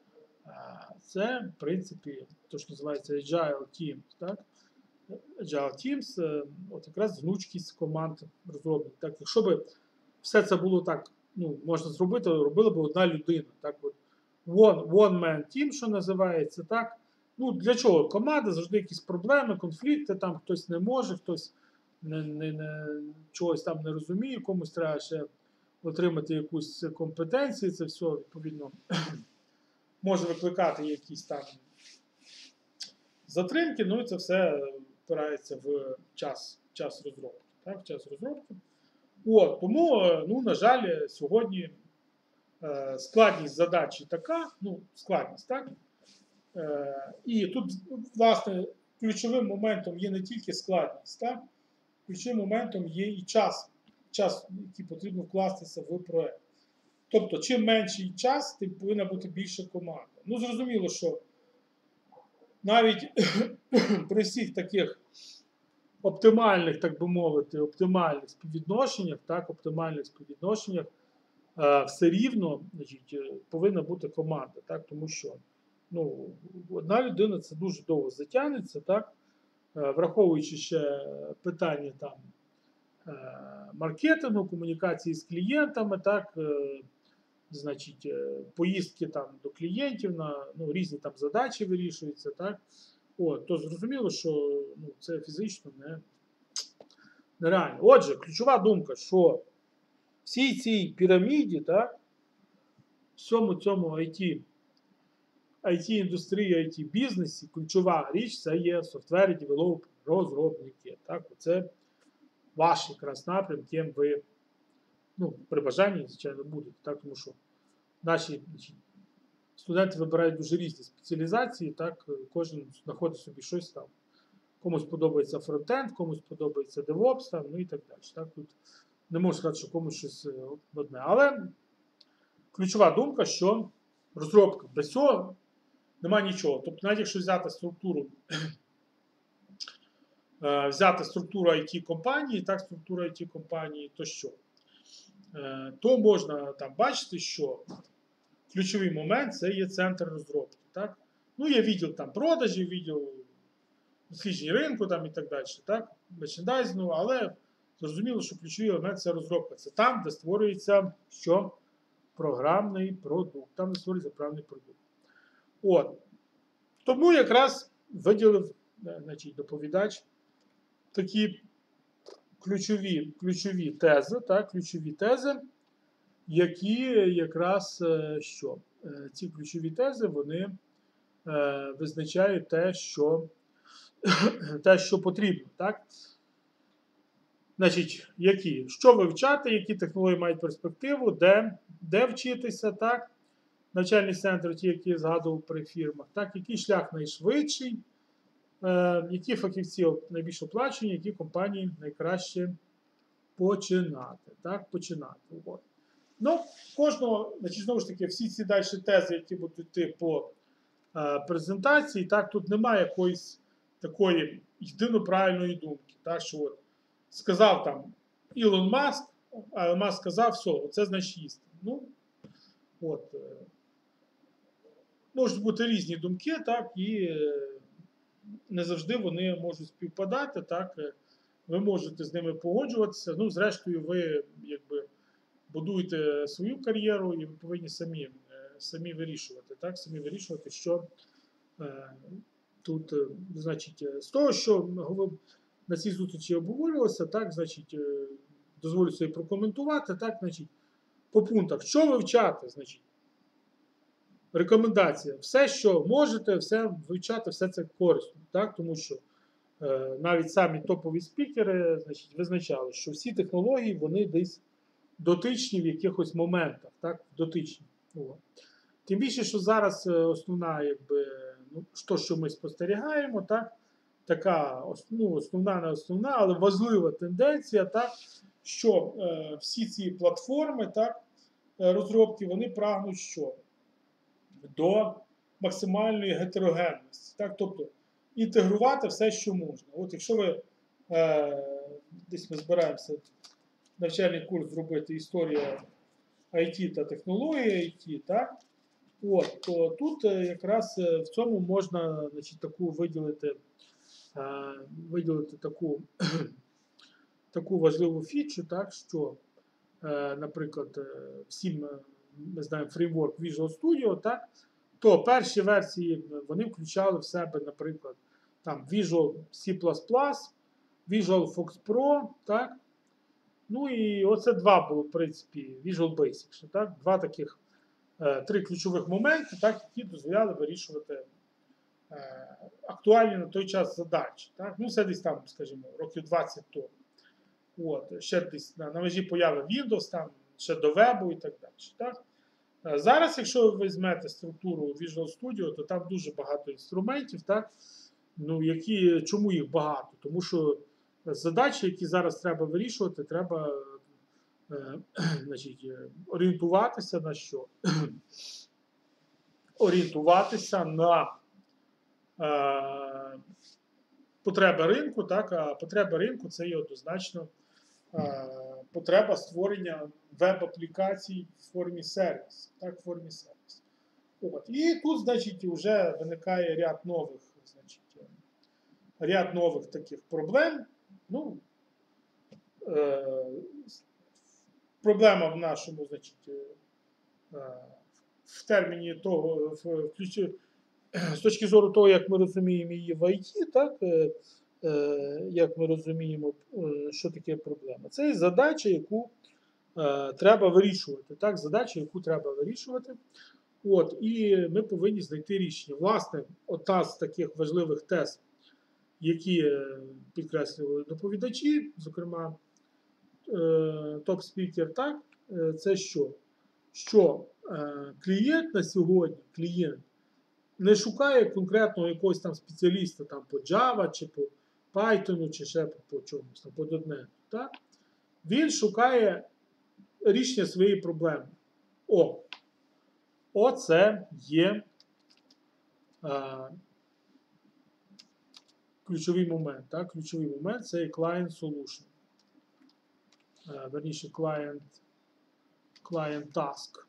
Це, в принципі, те, що називається Agile Teams, так? Agile Teams, от якраз гнучкість команд розробників. Так, якщо б все це було так, ну, можна зробити, робила б одна людина. Так, от one, one man team, що називається, так? Ну, для чого? Команда, завжди якісь проблеми, конфлікти, там хтось не може, хтось не, не, не, чогось там не розуміє, комусь треба ще отримати якусь компетенцію, це все, відповідно, може викликати якісь там затримки, ну і це все впирається в час, час розробки. Так, час розробки. От, тому, ну, на жаль, сьогодні е, складність задачі така, ну, складність, так? Е, і тут, власне, ключовим моментом є не тільки складність, так? Ключовим моментом є і час, час, який потрібно вкластися в проєкт. Тобто, чим менший час, тим повинна бути більша команда. Ну, зрозуміло, що навіть при всіх таких оптимальних, так би мовити, оптимальних співвідношеннях, так, оптимальних співвідношеннях, е, все рівно, значить, повинна бути команда, так, тому що, ну, одна людина це дуже довго затягнеться, так, е, враховуючи ще питання там е, маркетингу, комунікації з клієнтами, так, е, значить, е, поїздки там до клієнтів на, ну, різні там задачі вирішуються, так. От, то зрозуміло, що, ну, це фізично не, нереально. Отже, ключова думка, що всій цій піраміді, так, всьому цьому ай ті, ай ті-індустрії, ай ті-бізнесі, ключова річ це є software developer, розробники. Так, це ваш якраз напрям, ким ви, ну, при бажанні, звичайно, будете. Так, тому що наші, значить, студенти вибирають дуже різні спеціалізації, так, кожен знаходить собі щось там. Комусь подобається фронтенд, комусь подобається DevOps, там, ну і так далі. Так, тут не можу сказати, що комусь щось одне. Але ключова думка, що розробка без цього немає нічого. Тобто, навіть якщо взяти структуру, взяти структуру ай ті-компанії, так, структуру ай ті-компанії, то що? То можна там бачити, що ключовий момент це є центр розробки. Так? Ну, є відділ там продажів, відділ досліджень ринку там, і так далі, так? Мерчендайзингу, але зрозуміло, що ключовий елемент це розробка. Це там, де створюється що? Програмний продукт. Там, де створюється програмний продукт. От. Тому якраз виділив, значить, доповідач такі ключові, ключові тези, так, ключові тези, які якраз що? Ці ключові тези, вони е, визначають те, що те, що потрібно, так? Значить, які? Що вивчати, які технології мають перспективу, де, де вчитися, так? Навчальний центр, ті, які я згадував при фірмах, так? Який шлях найшвидший, е, які фахівці найбільш оплачені, які компанії найкраще починати, так? Починати. От. Ну, кожного, значить, знову ж таки, всі ці далі тези, які будуть йти по е, презентації, так, тут немає якоїсь такої єдино правильної думки. Так, що от сказав там Ілон Маск, а Ілон Маск сказав, все, це значить істина. Ну, от, е, можуть бути різні думки, так, і е, не завжди вони можуть співпадати, так, е, ви можете з ними погоджуватися, ну, зрештою, ви, якби, будуєте свою кар'єру і ви повинні самі, е, самі вирішувати, так, самі вирішувати, що е, тут, е, значить, з того, що на цій зустрічі обговорювалося, так, значить, е, дозволю собі прокоментувати, так, значить, по пунктах, що вивчати, значить, рекомендація, все, що можете, все вивчати, все це корисно, так, тому що е, навіть самі топові спікери, значить, визначали, що всі технології, вони десь дотичні в якихось моментах, так, дотичні. О. Тим більше, що зараз основна, якби, ну, що, що ми спостерігаємо, так, така ну, основна, не основна, але важлива тенденція, так, що е, всі ці платформи, так, розробки, вони прагнуть що? До максимальної гетерогенності. Так? Тобто інтегрувати все, що можна. От якщо ви е, десь ми збираємося навчальний курс зробити історія ай ті та технології ай ті, так? От, то тут якраз в цьому можна, значить, таку виділити, е, виділити таку, таку важливу фічу, так, що, е, наприклад, всім ми знаємо фреймворк Visual Studio, так, то перші версії вони включали в себе, наприклад, там Visual C++, Visual Fox Pro, так, ну і оце два було, в принципі, Visual Basic, так, два таких, е, три ключових моменти, так, які дозволяли вирішувати е, актуальні на той час задачі, так, ну це десь там, скажімо, років двадцять тому. От, ще десь на, на межі появи Windows, там, ще до вебу і так далі, так. Зараз, якщо ви візьмете структуру Visual Studio, то там дуже багато інструментів, так? Ну, які, чому їх багато? Тому що задачі, які зараз треба вирішувати, треба е, значить, орієнтуватися на що? Орієнтуватися на е, потреби ринку, так? А потреби ринку це є однозначно е, потреба створення веб-аплікацій в формі сервісу. Так, в формі сервісу. От. І тут, значить, вже виникає ряд нових, значить, ряд нових таких проблем. Ну, е, проблема в нашому, значить, е, в терміні того, в, в, з точки зору того, як ми розуміємо її в ай ті, так, е, е, як ми розуміємо, е, що таке проблема. Це задача, яку е, треба вирішувати. Так, задача, яку треба вирішувати. От, і ми повинні знайти рішення. Власне, одна з таких важливих тез, які підкреслювали доповідачі, зокрема топ-спікер, так, це що? Що клієнт на сьогодні, клієнт не шукає конкретного якогось там спеціаліста там, по Java, чи по Python, чи ще по чомусь, там, по .дот нет. Так? Він шукає рішення своєї проблеми. О, оце є а, ключовий момент. Так? Ключовий момент це Client Solution. А, верніше, Client, client Task.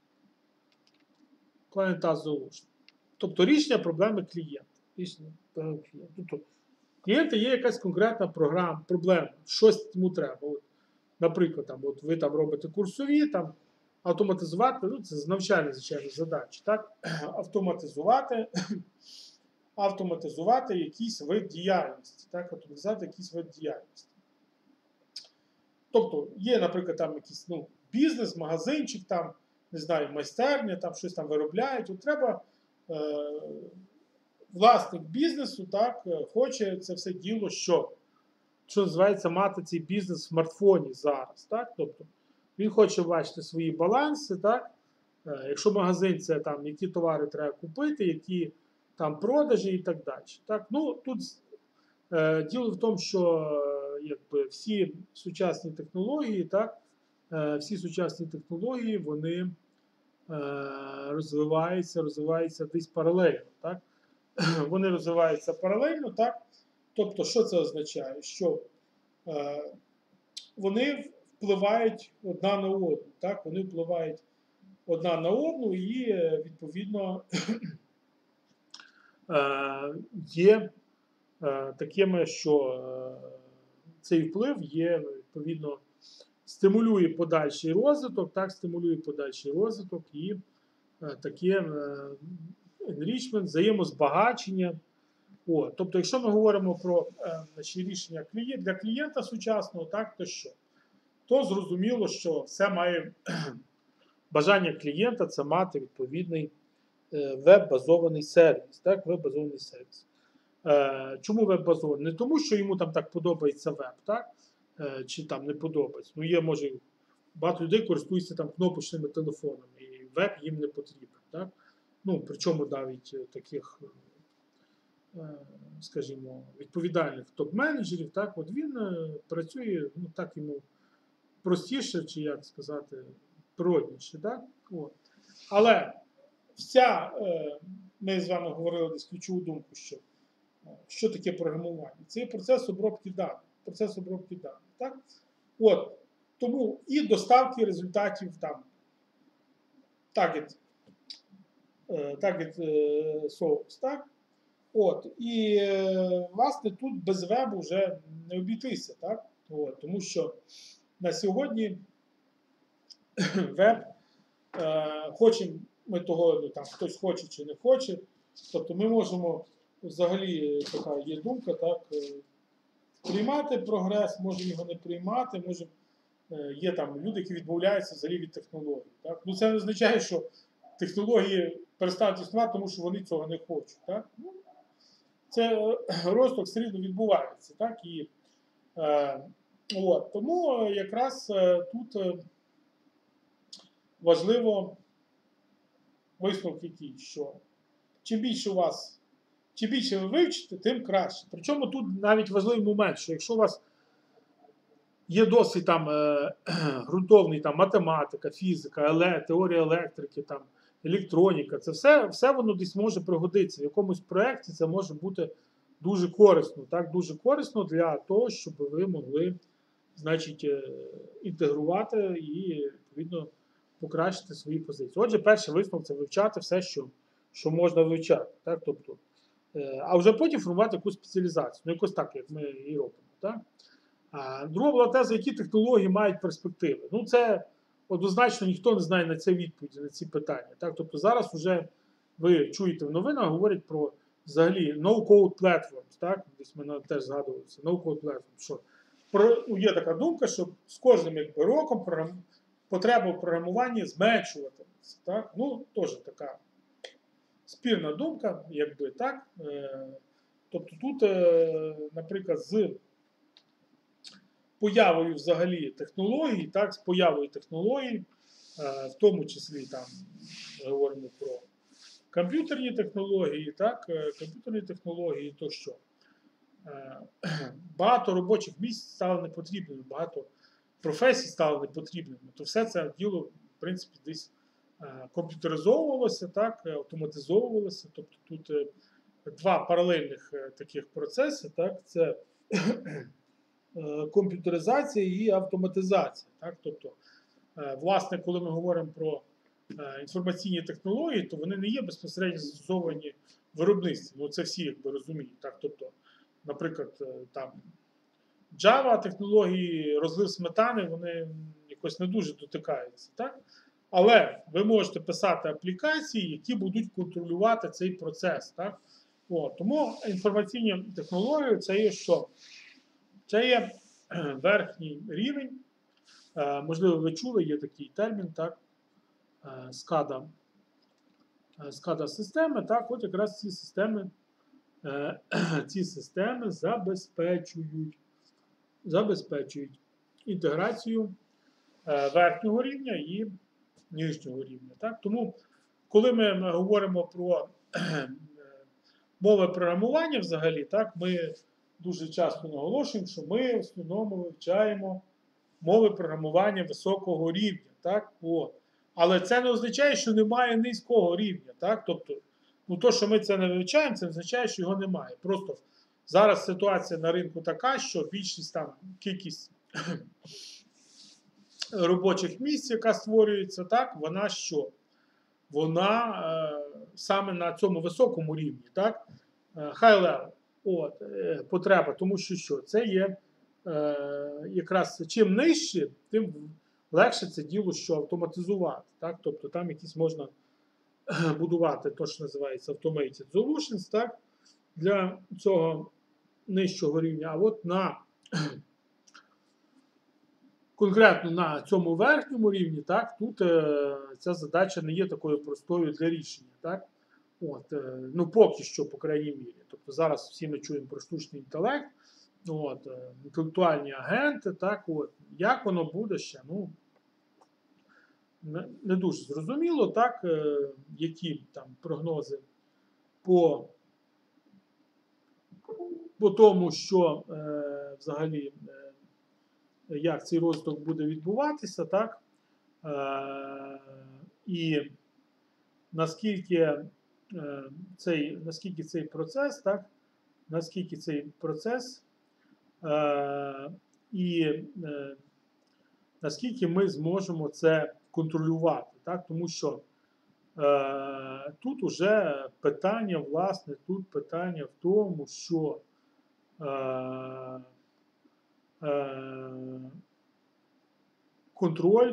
Client Task Solution. Тобто рішення проблеми клієнта. Рішення проблеми клієнта. Тобто, клієнта є якась конкретна програма, проблема, щось йому треба. От, наприклад, там, от ви там робите курсові, там, автоматизувати, ну, це навчальні, звичайно, задачі, так? Автоматизувати, автоматизувати якийсь вид діяльності, так? Автоматизувати якийсь вид діяльності. Тобто, є, наприклад, там якийсь, ну, бізнес, магазинчик, там, не знаю, майстерня, там щось там виробляють. От треба е, власник бізнесу, так, хоче це все діло, що? Що називається мати цей бізнес в смартфоні зараз, так? Тобто, він хоче бачити свої баланси, так? Е, якщо магазин, це там, які товари треба купити, які там продажі і так далі. Так? Ну, тут е, діло в тому, що е, якби, всі сучасні технології, так? Е, всі сучасні технології, вони розвиваються, розвиваються десь паралельно, так? Вони розвиваються паралельно, так? Тобто, що це означає? Що е, вони впливають одна на одну, так? Вони впливають одна на одну і, відповідно, е, є е, такими, що е, цей вплив є, відповідно, стимулює подальший розвиток, так, стимулює подальший розвиток і е, таке е, enrichment, взаємозбагачення. О, тобто, якщо ми говоримо про е, значить, рішення клієнт, для клієнта сучасного, так, то що? То зрозуміло, що все має бажання клієнта це мати відповідний е, веб-базований сервіс. Так, веб-базований сервіс. Е, чому веб-базований? Не тому, що йому там так подобається веб, так? Чи там не подобається. Ну, є, може, багато людей користуються там кнопочними телефонами, і веб їм не потрібен. Так? Ну, причому навіть таких, скажімо, відповідальних топ-менеджерів, так, от він працює, ну, так йому простіше, чи як сказати, природніше. Так? От. Але вся, ми з вами говорили десь ключову думку, що що таке програмування? Це є процес обробки даних. Процес обробки даних. Так? От. Тому і доставки результатів там target, target source, так? От. І, власне, тут без вебу вже не обійтися, так? От. Тому що на сьогодні веб, е, хочемо ми того, ну, там, хтось хоче чи не хоче, тобто ми можемо, взагалі, така є думка, так, приймати прогрес, можемо його не приймати, можемо, е, є там люди, які відмовляються взагалі від технологій. Так? Ну, це не означає, що технології перестануть існувати, тому що вони цього не хочуть. Так? Ну, це розвиток все рівно відбувається. Так? І, е, от, тому якраз е, тут е, важливо висновок який, що чим більше у вас, чим більше ви вивчите, тим краще. Причому тут навіть важливий момент, що якщо у вас є досить там е, ґрунтовний там, математика, фізика, еле, теорія електрики, там, електроніка, це все, все воно десь може пригодитися. В якомусь проєкті це може бути дуже корисно, так, дуже корисно для того, щоб ви могли, значить, е, інтегрувати і, відповідно, покращити свої позиції. Отже, перший висновок – це вивчати все, що, що можна вивчати. Так? Тобто, е, а вже потім формувати якусь спеціалізацію. Ну, якось так, як ми і робимо. Так? А друга була теза, які технології мають перспективи. Ну, це однозначно ніхто не знає на це відповіді, на ці питання. Так? Тобто зараз вже ви чуєте в новинах, говорять про взагалі no-code platforms. Так? Десь ми теж згадувалися, no-code platforms. Що про, ну, є така думка, що з кожним якби, роком програм, потреба в програмуванні зменшуватиметься. Так? Ну, теж така спірна думка, якби так. Е, тобто тут, е, наприклад, з появою взагалі технологій, так, з появою технологій, в тому числі там ми говоримо про комп'ютерні технології, так, комп'ютерні технології, то що багато робочих місць стало непотрібними, багато професій стало непотрібними, то все це діло, в принципі, десь комп'ютеризовувалося, так, автоматизовувалося, тобто тут два паралельних таких процеси, так, це комп'ютеризація і автоматизація. Так? Тобто, власне, коли ми говоримо про інформаційні технології, то вони не є безпосередньо застосовані в виробництві. Ну, це всі якби розуміють. Так? Тобто, наприклад, там Java технології, розлив сметани, вони якось не дуже дотикаються. Так? Але ви можете писати аплікації, які будуть контролювати цей процес. Так? О, тому інформаційні технології – це є що? Це є верхній рівень, можливо, ви чули, є такий термін, так, скада, скада системи, так, от якраз ці системи, ці системи забезпечують, забезпечують інтеграцію верхнього рівня і нижнього рівня. Так. Тому, коли ми говоримо про мови програмування взагалі, так, ми дуже часто наголошуємо, що ми в основному вивчаємо мови програмування високого рівня. Так? От. Але це не означає, що немає низького рівня. Так? Тобто, ну, то, що ми це не вивчаємо, це означає, що його немає. Просто зараз ситуація на ринку така, що більшість там, кількість робочих місць, яка створюється, так, вона що? Вона е, саме на цьому високому рівні. Так? High level. От, е, потреба, тому що що? Це є е, якраз чим нижче, тим легше це діло, що автоматизувати. Так? Тобто там якісь можна будувати, то, що називається Automated Solutions, так? Для цього нижчого рівня. А от на конкретно на цьому верхньому рівні, так, тут е, ця задача не є такою простою для рішення. Так? От, е, ну, поки що, по крайній мірі. Тобто зараз всі ми чуємо про штучний інтелект, от, е, інтелектуальні агенти, так, от, як воно буде ще, ну, не, не дуже зрозуміло, так, е, які там прогнози по, по тому, що е, взагалі е, як цей розвиток буде відбуватися, так, е, і наскільки, е, цей, наскільки цей процес, так, наскільки цей процес е, і е, наскільки ми зможемо це контролювати, так, тому що е, тут уже питання, власне, тут питання в тому, що е, е, контроль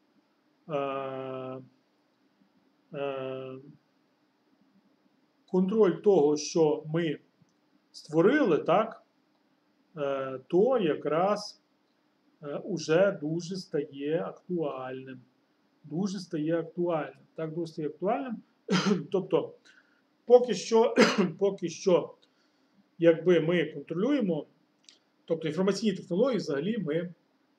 е, е, контроль того, що ми створили, так, е, то якраз е, уже дуже стає актуальним. Дуже стає актуальним. Так, дуже стає актуальним. Тобто, поки що, поки що, якби ми контролюємо, тобто інформаційні технології взагалі ми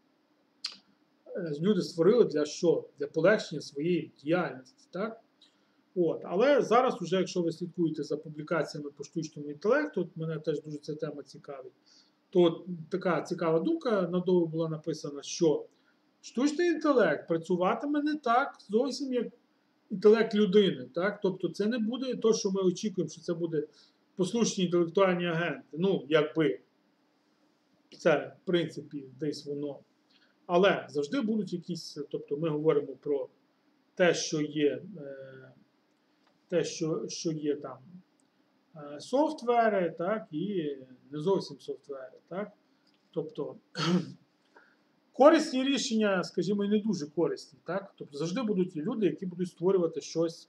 люди створили для що? Для полегшення своєї діяльності. Так? От. Але зараз, уже, якщо ви слідкуєте за публікаціями по штучному інтелекту, мене теж дуже ця тема цікавить, то така цікава думка надовго була написана, що штучний інтелект працюватиме не так зовсім, як інтелект людини. Так? Тобто це не буде те, що ми очікуємо, що це буде послушні інтелектуальні агенти. Ну, якби це, в принципі, десь воно. Але завжди будуть якісь, тобто ми говоримо про те, що є, те, що, що є там софтвери, так, і не зовсім софтвери. Так? Тобто корисні рішення, скажімо, і не дуже корисні. Так? Тобто завжди будуть люди, які будуть створювати щось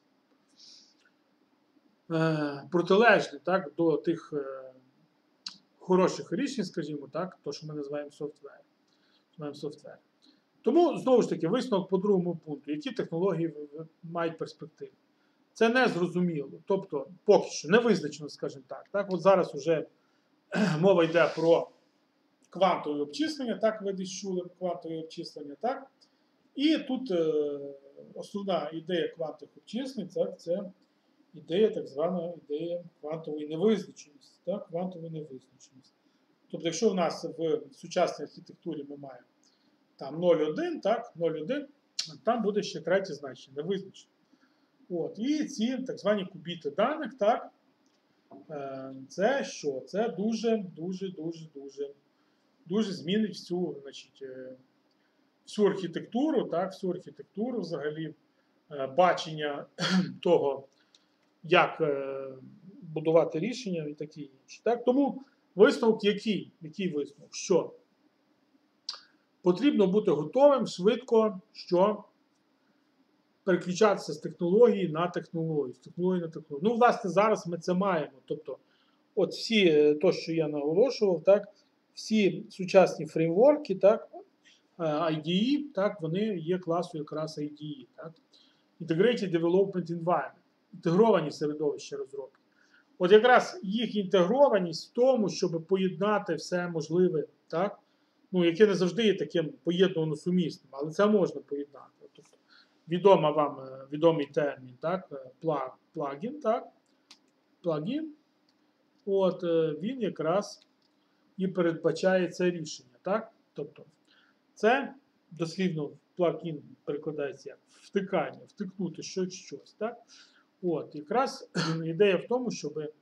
е, протилежне, так, до тих е, хороших рішень, скажімо, так, то, що ми називаємо софтвер. Називаємо софтвер. Тому, знову ж таки, висновок по другому пункту. Які технології мають перспективу? Це не зрозуміло. Тобто, поки що, не визначено, скажімо так. Так? От зараз вже мова йде про квантові обчислення, так, ви десь чули, квантові обчислення, так? І тут е, основна ідея квантових обчислень, так, це ідея, так звана ідея квантової невизначеності. Так? Квантової невизначеності. Тобто, якщо в нас в сучасній архітектурі ми маємо там нуль один, так, нуль один, там буде ще третє значення, невизначене. От, і ці так звані кубіти даних, так, це що? Це дуже, дуже, дуже, дуже, дуже змінить всю, значить, всю архітектуру, так, всю архітектуру взагалі, бачення того, як будувати рішення і такі інші. Так? Тому висновок який? Який висновок? Що? Потрібно бути готовим швидко, що переключатися з технології на технологію, з технології на технологію. Ну, власне, зараз ми це маємо. Тобто, от всі, то, що я наголошував, так, всі сучасні фреймворки, так, ай ді і, так, вони є класу якраз ай ді і, так, Integrated Development Environment, інтегровані середовища розробки. От якраз їх інтегрованість в тому, щоб поєднати все можливе, так, ну, яке не завжди є таким поєднано сумісним, але це можна поєднати. Тобто, відома вам, відомий термін, так, плагін, так, плагін, от, він якраз і передбачає це рішення, так, тобто, це дослівно плагін перекладається як втикання, втикнути щось, щось, так, от, якраз ідея в тому, щоб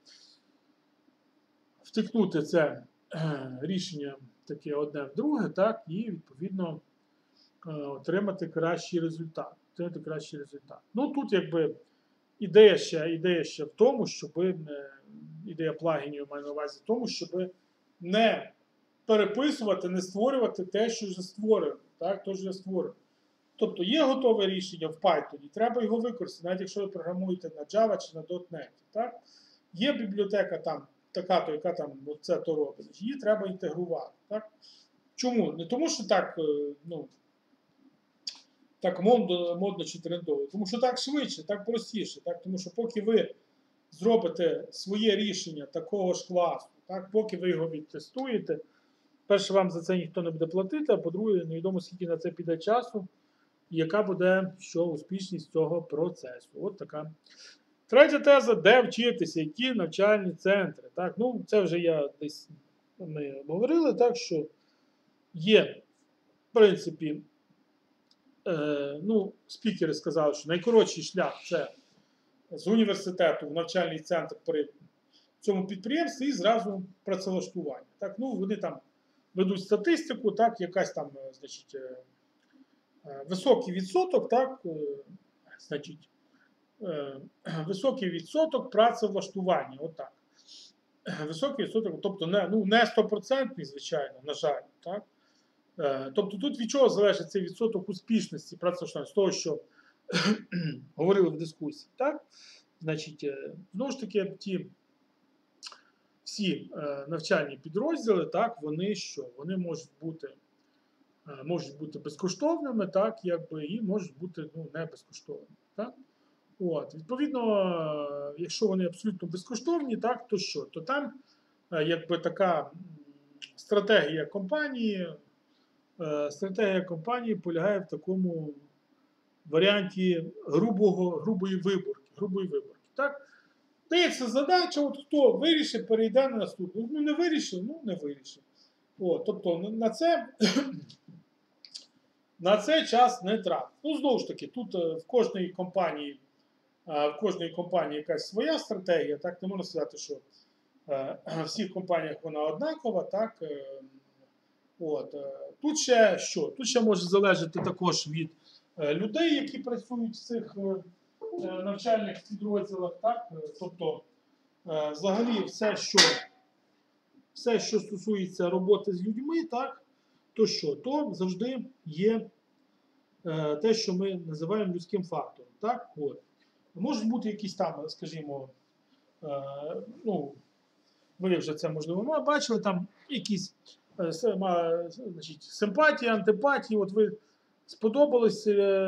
втикнути це рішення таке одне в друге, так, і, відповідно, отримати кращий результат. Отримати кращий результат. Ну, тут, якби, ідея ще, ідея ще в тому, щоб, ідея плагінів маю на увазі в тому, щоб не переписувати, не створювати те, що вже створено, так, то, що вже створено. Тобто, є готове рішення в Python, треба його використати, навіть якщо ви програмуєте на Java чи на .дот нет, так. Є бібліотека там, така-то, яка там це то робить, її треба інтегрувати. Так? Чому? Не тому, що так, ну, так модно, модно чи трендово, тому що так швидше, так простіше. Так? Тому що поки ви зробите своє рішення такого ж класу, так? Поки ви його відтестуєте, перше, вам за це ніхто не буде платити, а по-друге, невідомо скільки на це піде часу, яка буде що успішність цього процесу. От така. Третя теза, де вчитися, які навчальні центри. Так, ну, це вже я десь ми говорили, так, що є, в принципі, е, ну, спікери сказали, що найкоротший шлях це з університету в навчальний центр при цьому підприємстві і зразу працевлаштування. Так, ну, вони там ведуть статистику, так, якась там, значить, е, е, високий відсоток, так, е, значить, е, високий відсоток працевлаштування, отак. Високий відсоток, тобто не, ну, не стопроцентний, звичайно, на жаль, так. Е, тобто тут від чого залежить цей відсоток успішності працевлаштування? З того, що говорили в дискусії, так? Значить, е, знову ж таки, ті всі е, навчальні підрозділи, так, вони що? Вони можуть бути, е, можуть бути безкоштовними, так, якби, і можуть бути, ну, не безкоштовними. Так? От, відповідно, е, якщо вони абсолютно безкоштовні, так, то що? То там е, якби така стратегія компанії, е, стратегія компанії полягає в такому варіанті грубого, грубої виборки. Грубої виборки, так? Дається задача, от хто вирішить, перейде на наступну. Ну, не вирішив, ну не вирішив. О, тобто на це на це час не тратить. Ну, знову ж таки, тут в кожній компанії в кожній компанії якась своя стратегія, так, не можна сказати, що в всіх компаніях вона однакова, так. От. Тут ще що? Тут ще може залежати також від людей, які працюють в цих навчальних підрозділах, так, тобто взагалі все, що все, що стосується роботи з людьми, так, то що? То завжди є те, що ми називаємо людським фактором, так, от. Можуть бути якісь там, скажімо, ну, ви вже це, можливо, бачили, там якісь значить, симпатії, антипатії, от ви сподобались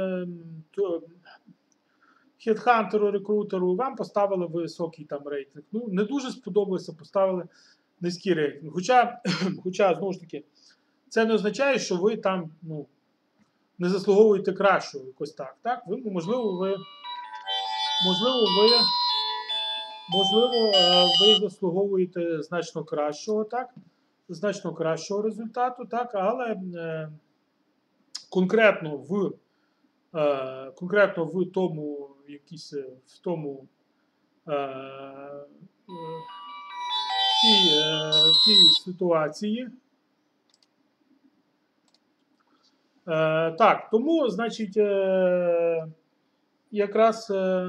хедхантеру, рекрутеру, вам поставили високий там рейтинг. Ну, не дуже сподобалося, поставили низький рейтинг. Хоча, хоча, знову ж таки, це не означає, що ви там, ну, не заслуговуєте кращого, якось так. Так? Ви, можливо, ви, можливо, ви, можливо, ви заслуговуєте значно кращого, так? Значно кращого результату, так? Але е, конкретно в конкретно в тому якісь в тому е, в тій, е, в тій ситуації. Е, так, тому, значить, е, якраз е,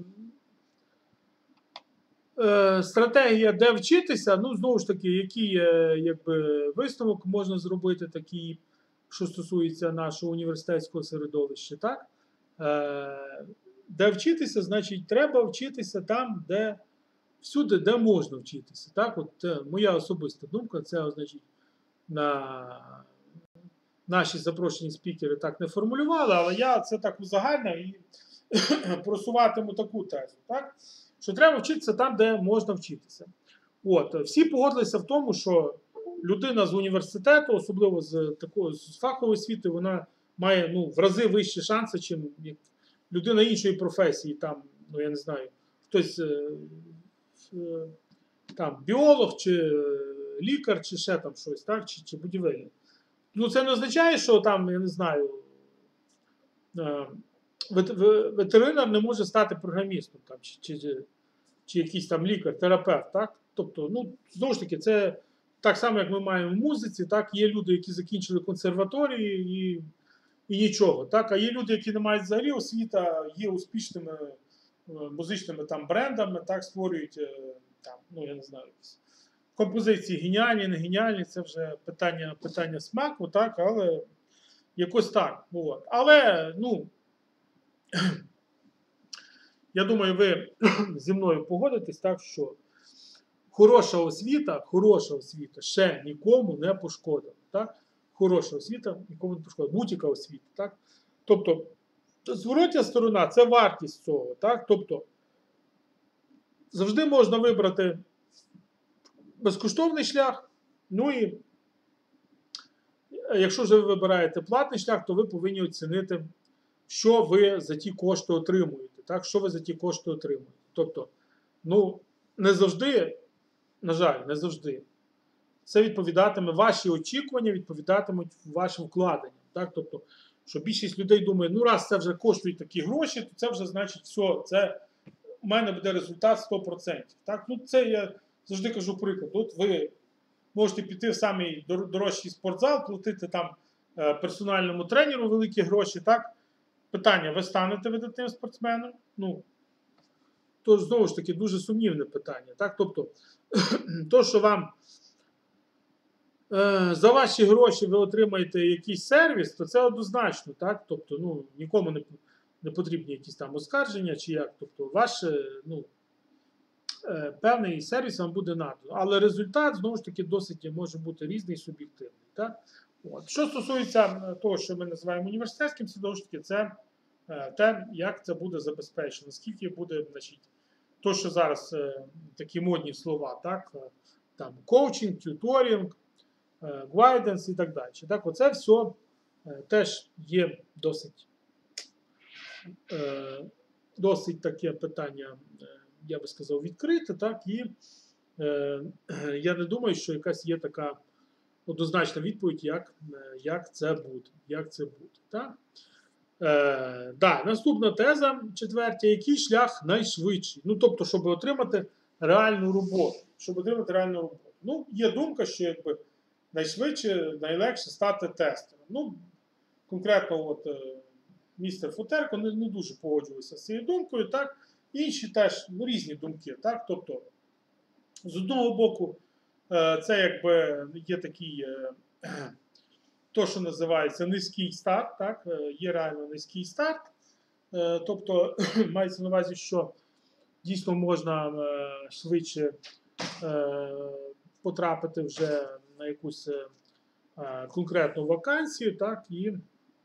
е, стратегія, де вчитися, ну, знову ж таки, який е, якби, висновок можна зробити такий, що стосується нашого університетського середовища, так? Е, де вчитися, значить, треба вчитися там, де всюди, де можна вчитися. Так? От це моя особиста думка, це, значить, на наші запрошені спікери так не формулювали, але я це так узагальнив і просуватиму таку тезу, так? Що треба вчитися там, де можна вчитися. От, всі погодилися в тому, що людина з університету, особливо з такої з фахової освіти, вона має, ну, в рази вищі шанси, чим людина іншої професії, там, ну, я не знаю, хтось е, е, там біолог, чи лікар, чи ще там щось, так, чи, чи будівельник. Ну, це не означає, що там, я не знаю, е, ветеринар не може стати програмістом, там, чи, чи, чи якийсь там лікар, терапевт, так? Тобто, ну, знову ж таки, це так само, як ми маємо в музиці, так, є люди, які закінчили консерваторії і, і нічого, так, а є люди, які не мають взагалі освіта, є успішними музичними там брендами, так, створюють там, ну, я не знаю, композиції геніальні, не геніальні, це вже питання, питання смаку, так, але якось так. От. Але, ну, я думаю, ви зі мною погодитесь, так, що хороша освіта, хороша освіта ще нікому не пошкодила, так? Хороша освіта нікому не пошкодила, будь-яка освіта, так? Тобто, зворотня сторона – це вартість цього, так? Тобто, завжди можна вибрати безкоштовний шлях, ну і якщо вже ви вибираєте платний шлях, то ви повинні оцінити що ви за ті кошти отримуєте. Так? Що ви за ті кошти отримуєте. Тобто, ну, не завжди, на жаль, не завжди. Це відповідатиме, ваші очікування відповідатимуть вашим вкладенням. Так? Тобто, що більшість людей думає, ну раз це вже коштує такі гроші, то це вже значить все, це у мене буде результат сто відсотків. Так? Ну, це я завжди кажу приклад. От ви можете піти в самий дорожчий спортзал, платити там персональному тренеру великі гроші. Так? Питання, ви станете видатним спортсменом? Ну, то знову ж таки дуже сумнівне питання. Так? Тобто, то, що вам за ваші гроші ви отримаєте якийсь сервіс, то це однозначно, так? Тобто, ну, нікому не, не потрібні якісь там оскарження чи як. Тобто, ваш, ну, певний сервіс вам буде надано. Але результат, знову ж таки, досить може бути різний, суб'єктивний. Так? От. Що стосується того, що ми називаємо університетським, знову ж таки, це те, як це буде забезпечено, скільки буде, значить, то, що зараз такі модні слова, так? Там коучинг, тюторінг, гайденс і так далі. Так, оце все теж є досить, досить таке питання, я би сказав, відкрите. Так, і я не думаю, що якась є така однозначна відповідь, як, як це буде. Як це буде. Так? Е, да, наступна теза, четвертя, який шлях найшвидший? Ну, тобто, щоб отримати реальну роботу. Щоб отримати реальну роботу. Ну, є думка, що якби найшвидше, найлегше стати тестером. Ну, конкретно, от містер Футерко не, не дуже погоджувався з цією думкою, так? Інші теж, ну, різні думки, так? Тобто, з одного боку, це якби є такий, то, що називається низький старт, так? Є реально низький старт. Тобто, мається на увазі, що дійсно можна швидше потрапити вже на якусь е, конкретну вакансію, так, і е,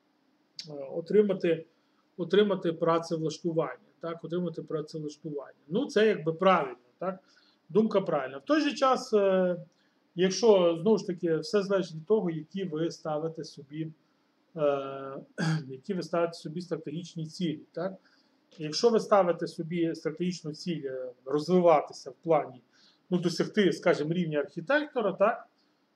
отримати, отримати працевлаштування. Так, отримати працевлаштування. Ну, це якби правильно, так, думка правильна. В той же час, е, якщо, знову ж таки, все залежить від того, які ви ставите собі, е, які ви ставите собі стратегічні цілі. Так. Якщо ви ставите собі стратегічну ціль розвиватися в плані, ну, досягти, скажімо, рівня архітектора, так,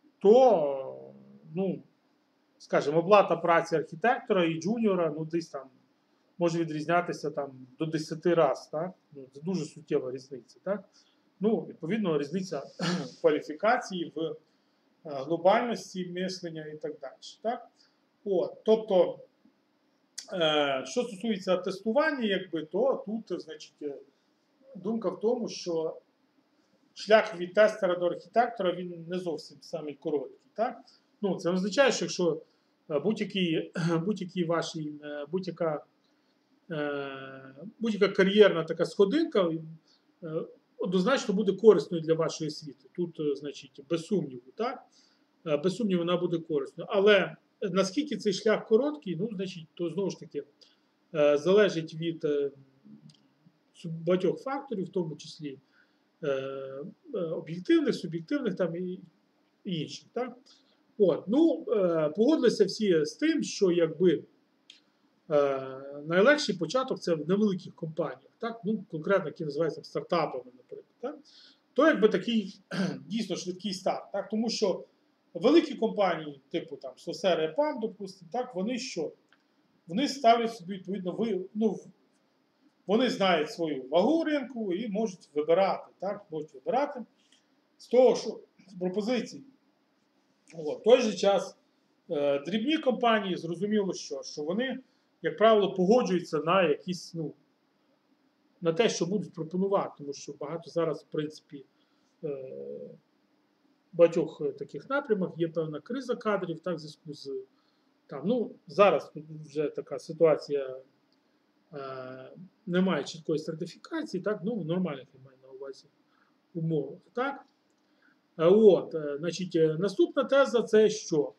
то, ну, скажімо, оплата праці архітектора і джуніора, ну, десь там може відрізнятися там до десяти разів, так? Ну, це дуже суттєва різниця, так? Ну, відповідно, різниця в кваліфікації, в глобальності мислення і так далі, так? От, тобто, е, що стосується тестування, якби, то тут, значить, думка в тому, що шлях від тестера до архітектора, він не зовсім самий короткий. Так? Ну, це означає, що якщо будь-який, будь-який ваші, будь-яка, будь-яка кар'єрна така сходинка однозначно буде корисною для вашої освіти. Тут, значить, без сумніву, так? Без сумніву вона буде корисною. Але наскільки цей шлях короткий, ну, значить, то знову ж таки залежить від багатьох факторів, в тому числі об'єктивних, суб'єктивних там і інших. Так? От, ну, погодилися всі з тим, що якби найлегший початок це в невеликих компаніях, так? Ну, конкретно, які називаються стартапами, наприклад. Так? То якби такий дійсно швидкий старт. Так? Тому що великі компанії, типу там Сосера і ПАМ, допустимо, так, вони що? Вони ставлять собі, відповідно, ви, ну, вони знають свою вагу ринку і можуть вибирати, так, можуть вибирати з того, що з пропозицій. В той же час е, дрібні компанії, зрозуміло, що, що вони, як правило, погоджуються на якісь, ну, на те, що будуть пропонувати, тому що багато зараз, в принципі, е, в багатьох таких напрямах є певна криза кадрів, так, в зв'язку з, там, ну, зараз вже така ситуація, е, немає чіткої сертифікації, так, ну, в нормальних, я маю на увазі, умовах, так. От, значить, наступна теза це що?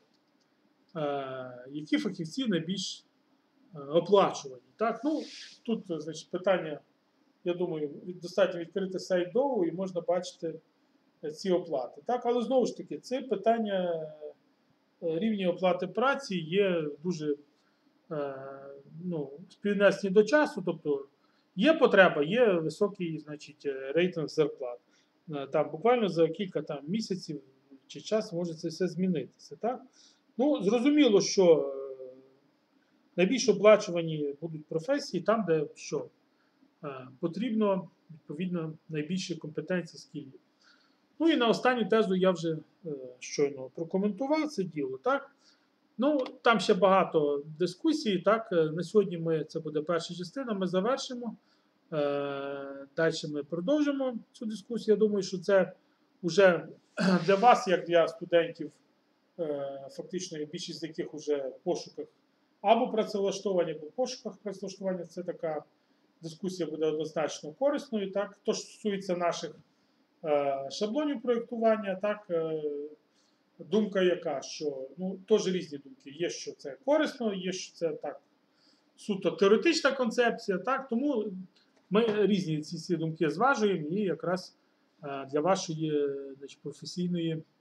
Е, які фахівці найбільш оплачувані? Так? Ну, тут, значить, питання, я думаю, достатньо відкрити сайт ДОУ і можна бачити ці оплати. Так? Але знову ж таки, це питання рівня оплати праці є дуже е, ну, співвіднесені до часу, тобто є потреба, є високий, значить, рейтинг зарплат. Е, Там буквально за кілька там, місяців чи часу може це все змінитися. Так? Ну, зрозуміло, що е, найбільш оплачувані будуть професії там, де що е, потрібно, відповідно, найбільше компетенцій, скілів. Ну і на останню тезу я вже е, щойно прокоментував це діло. Так? Ну, там ще багато дискусій. Так? Е, На сьогодні ми, це буде перша частина, ми завершимо. Е, Далі ми продовжимо цю дискусію. Я думаю, що це вже для вас, як для студентів, е, фактично більшість з яких вже в пошуках або працевлаштування, або в пошуках працевлаштування, це така дискусія буде однозначно корисною. Так? То що стосується наших е, шаблонів проєктування, так, е, думка яка, що ну, теж різні думки. Є, що це корисно, є, що це так суто теоретична концепція. Так? Тому ми різні ці, ці думки зважуємо і якраз е, для вашої, значить, професійної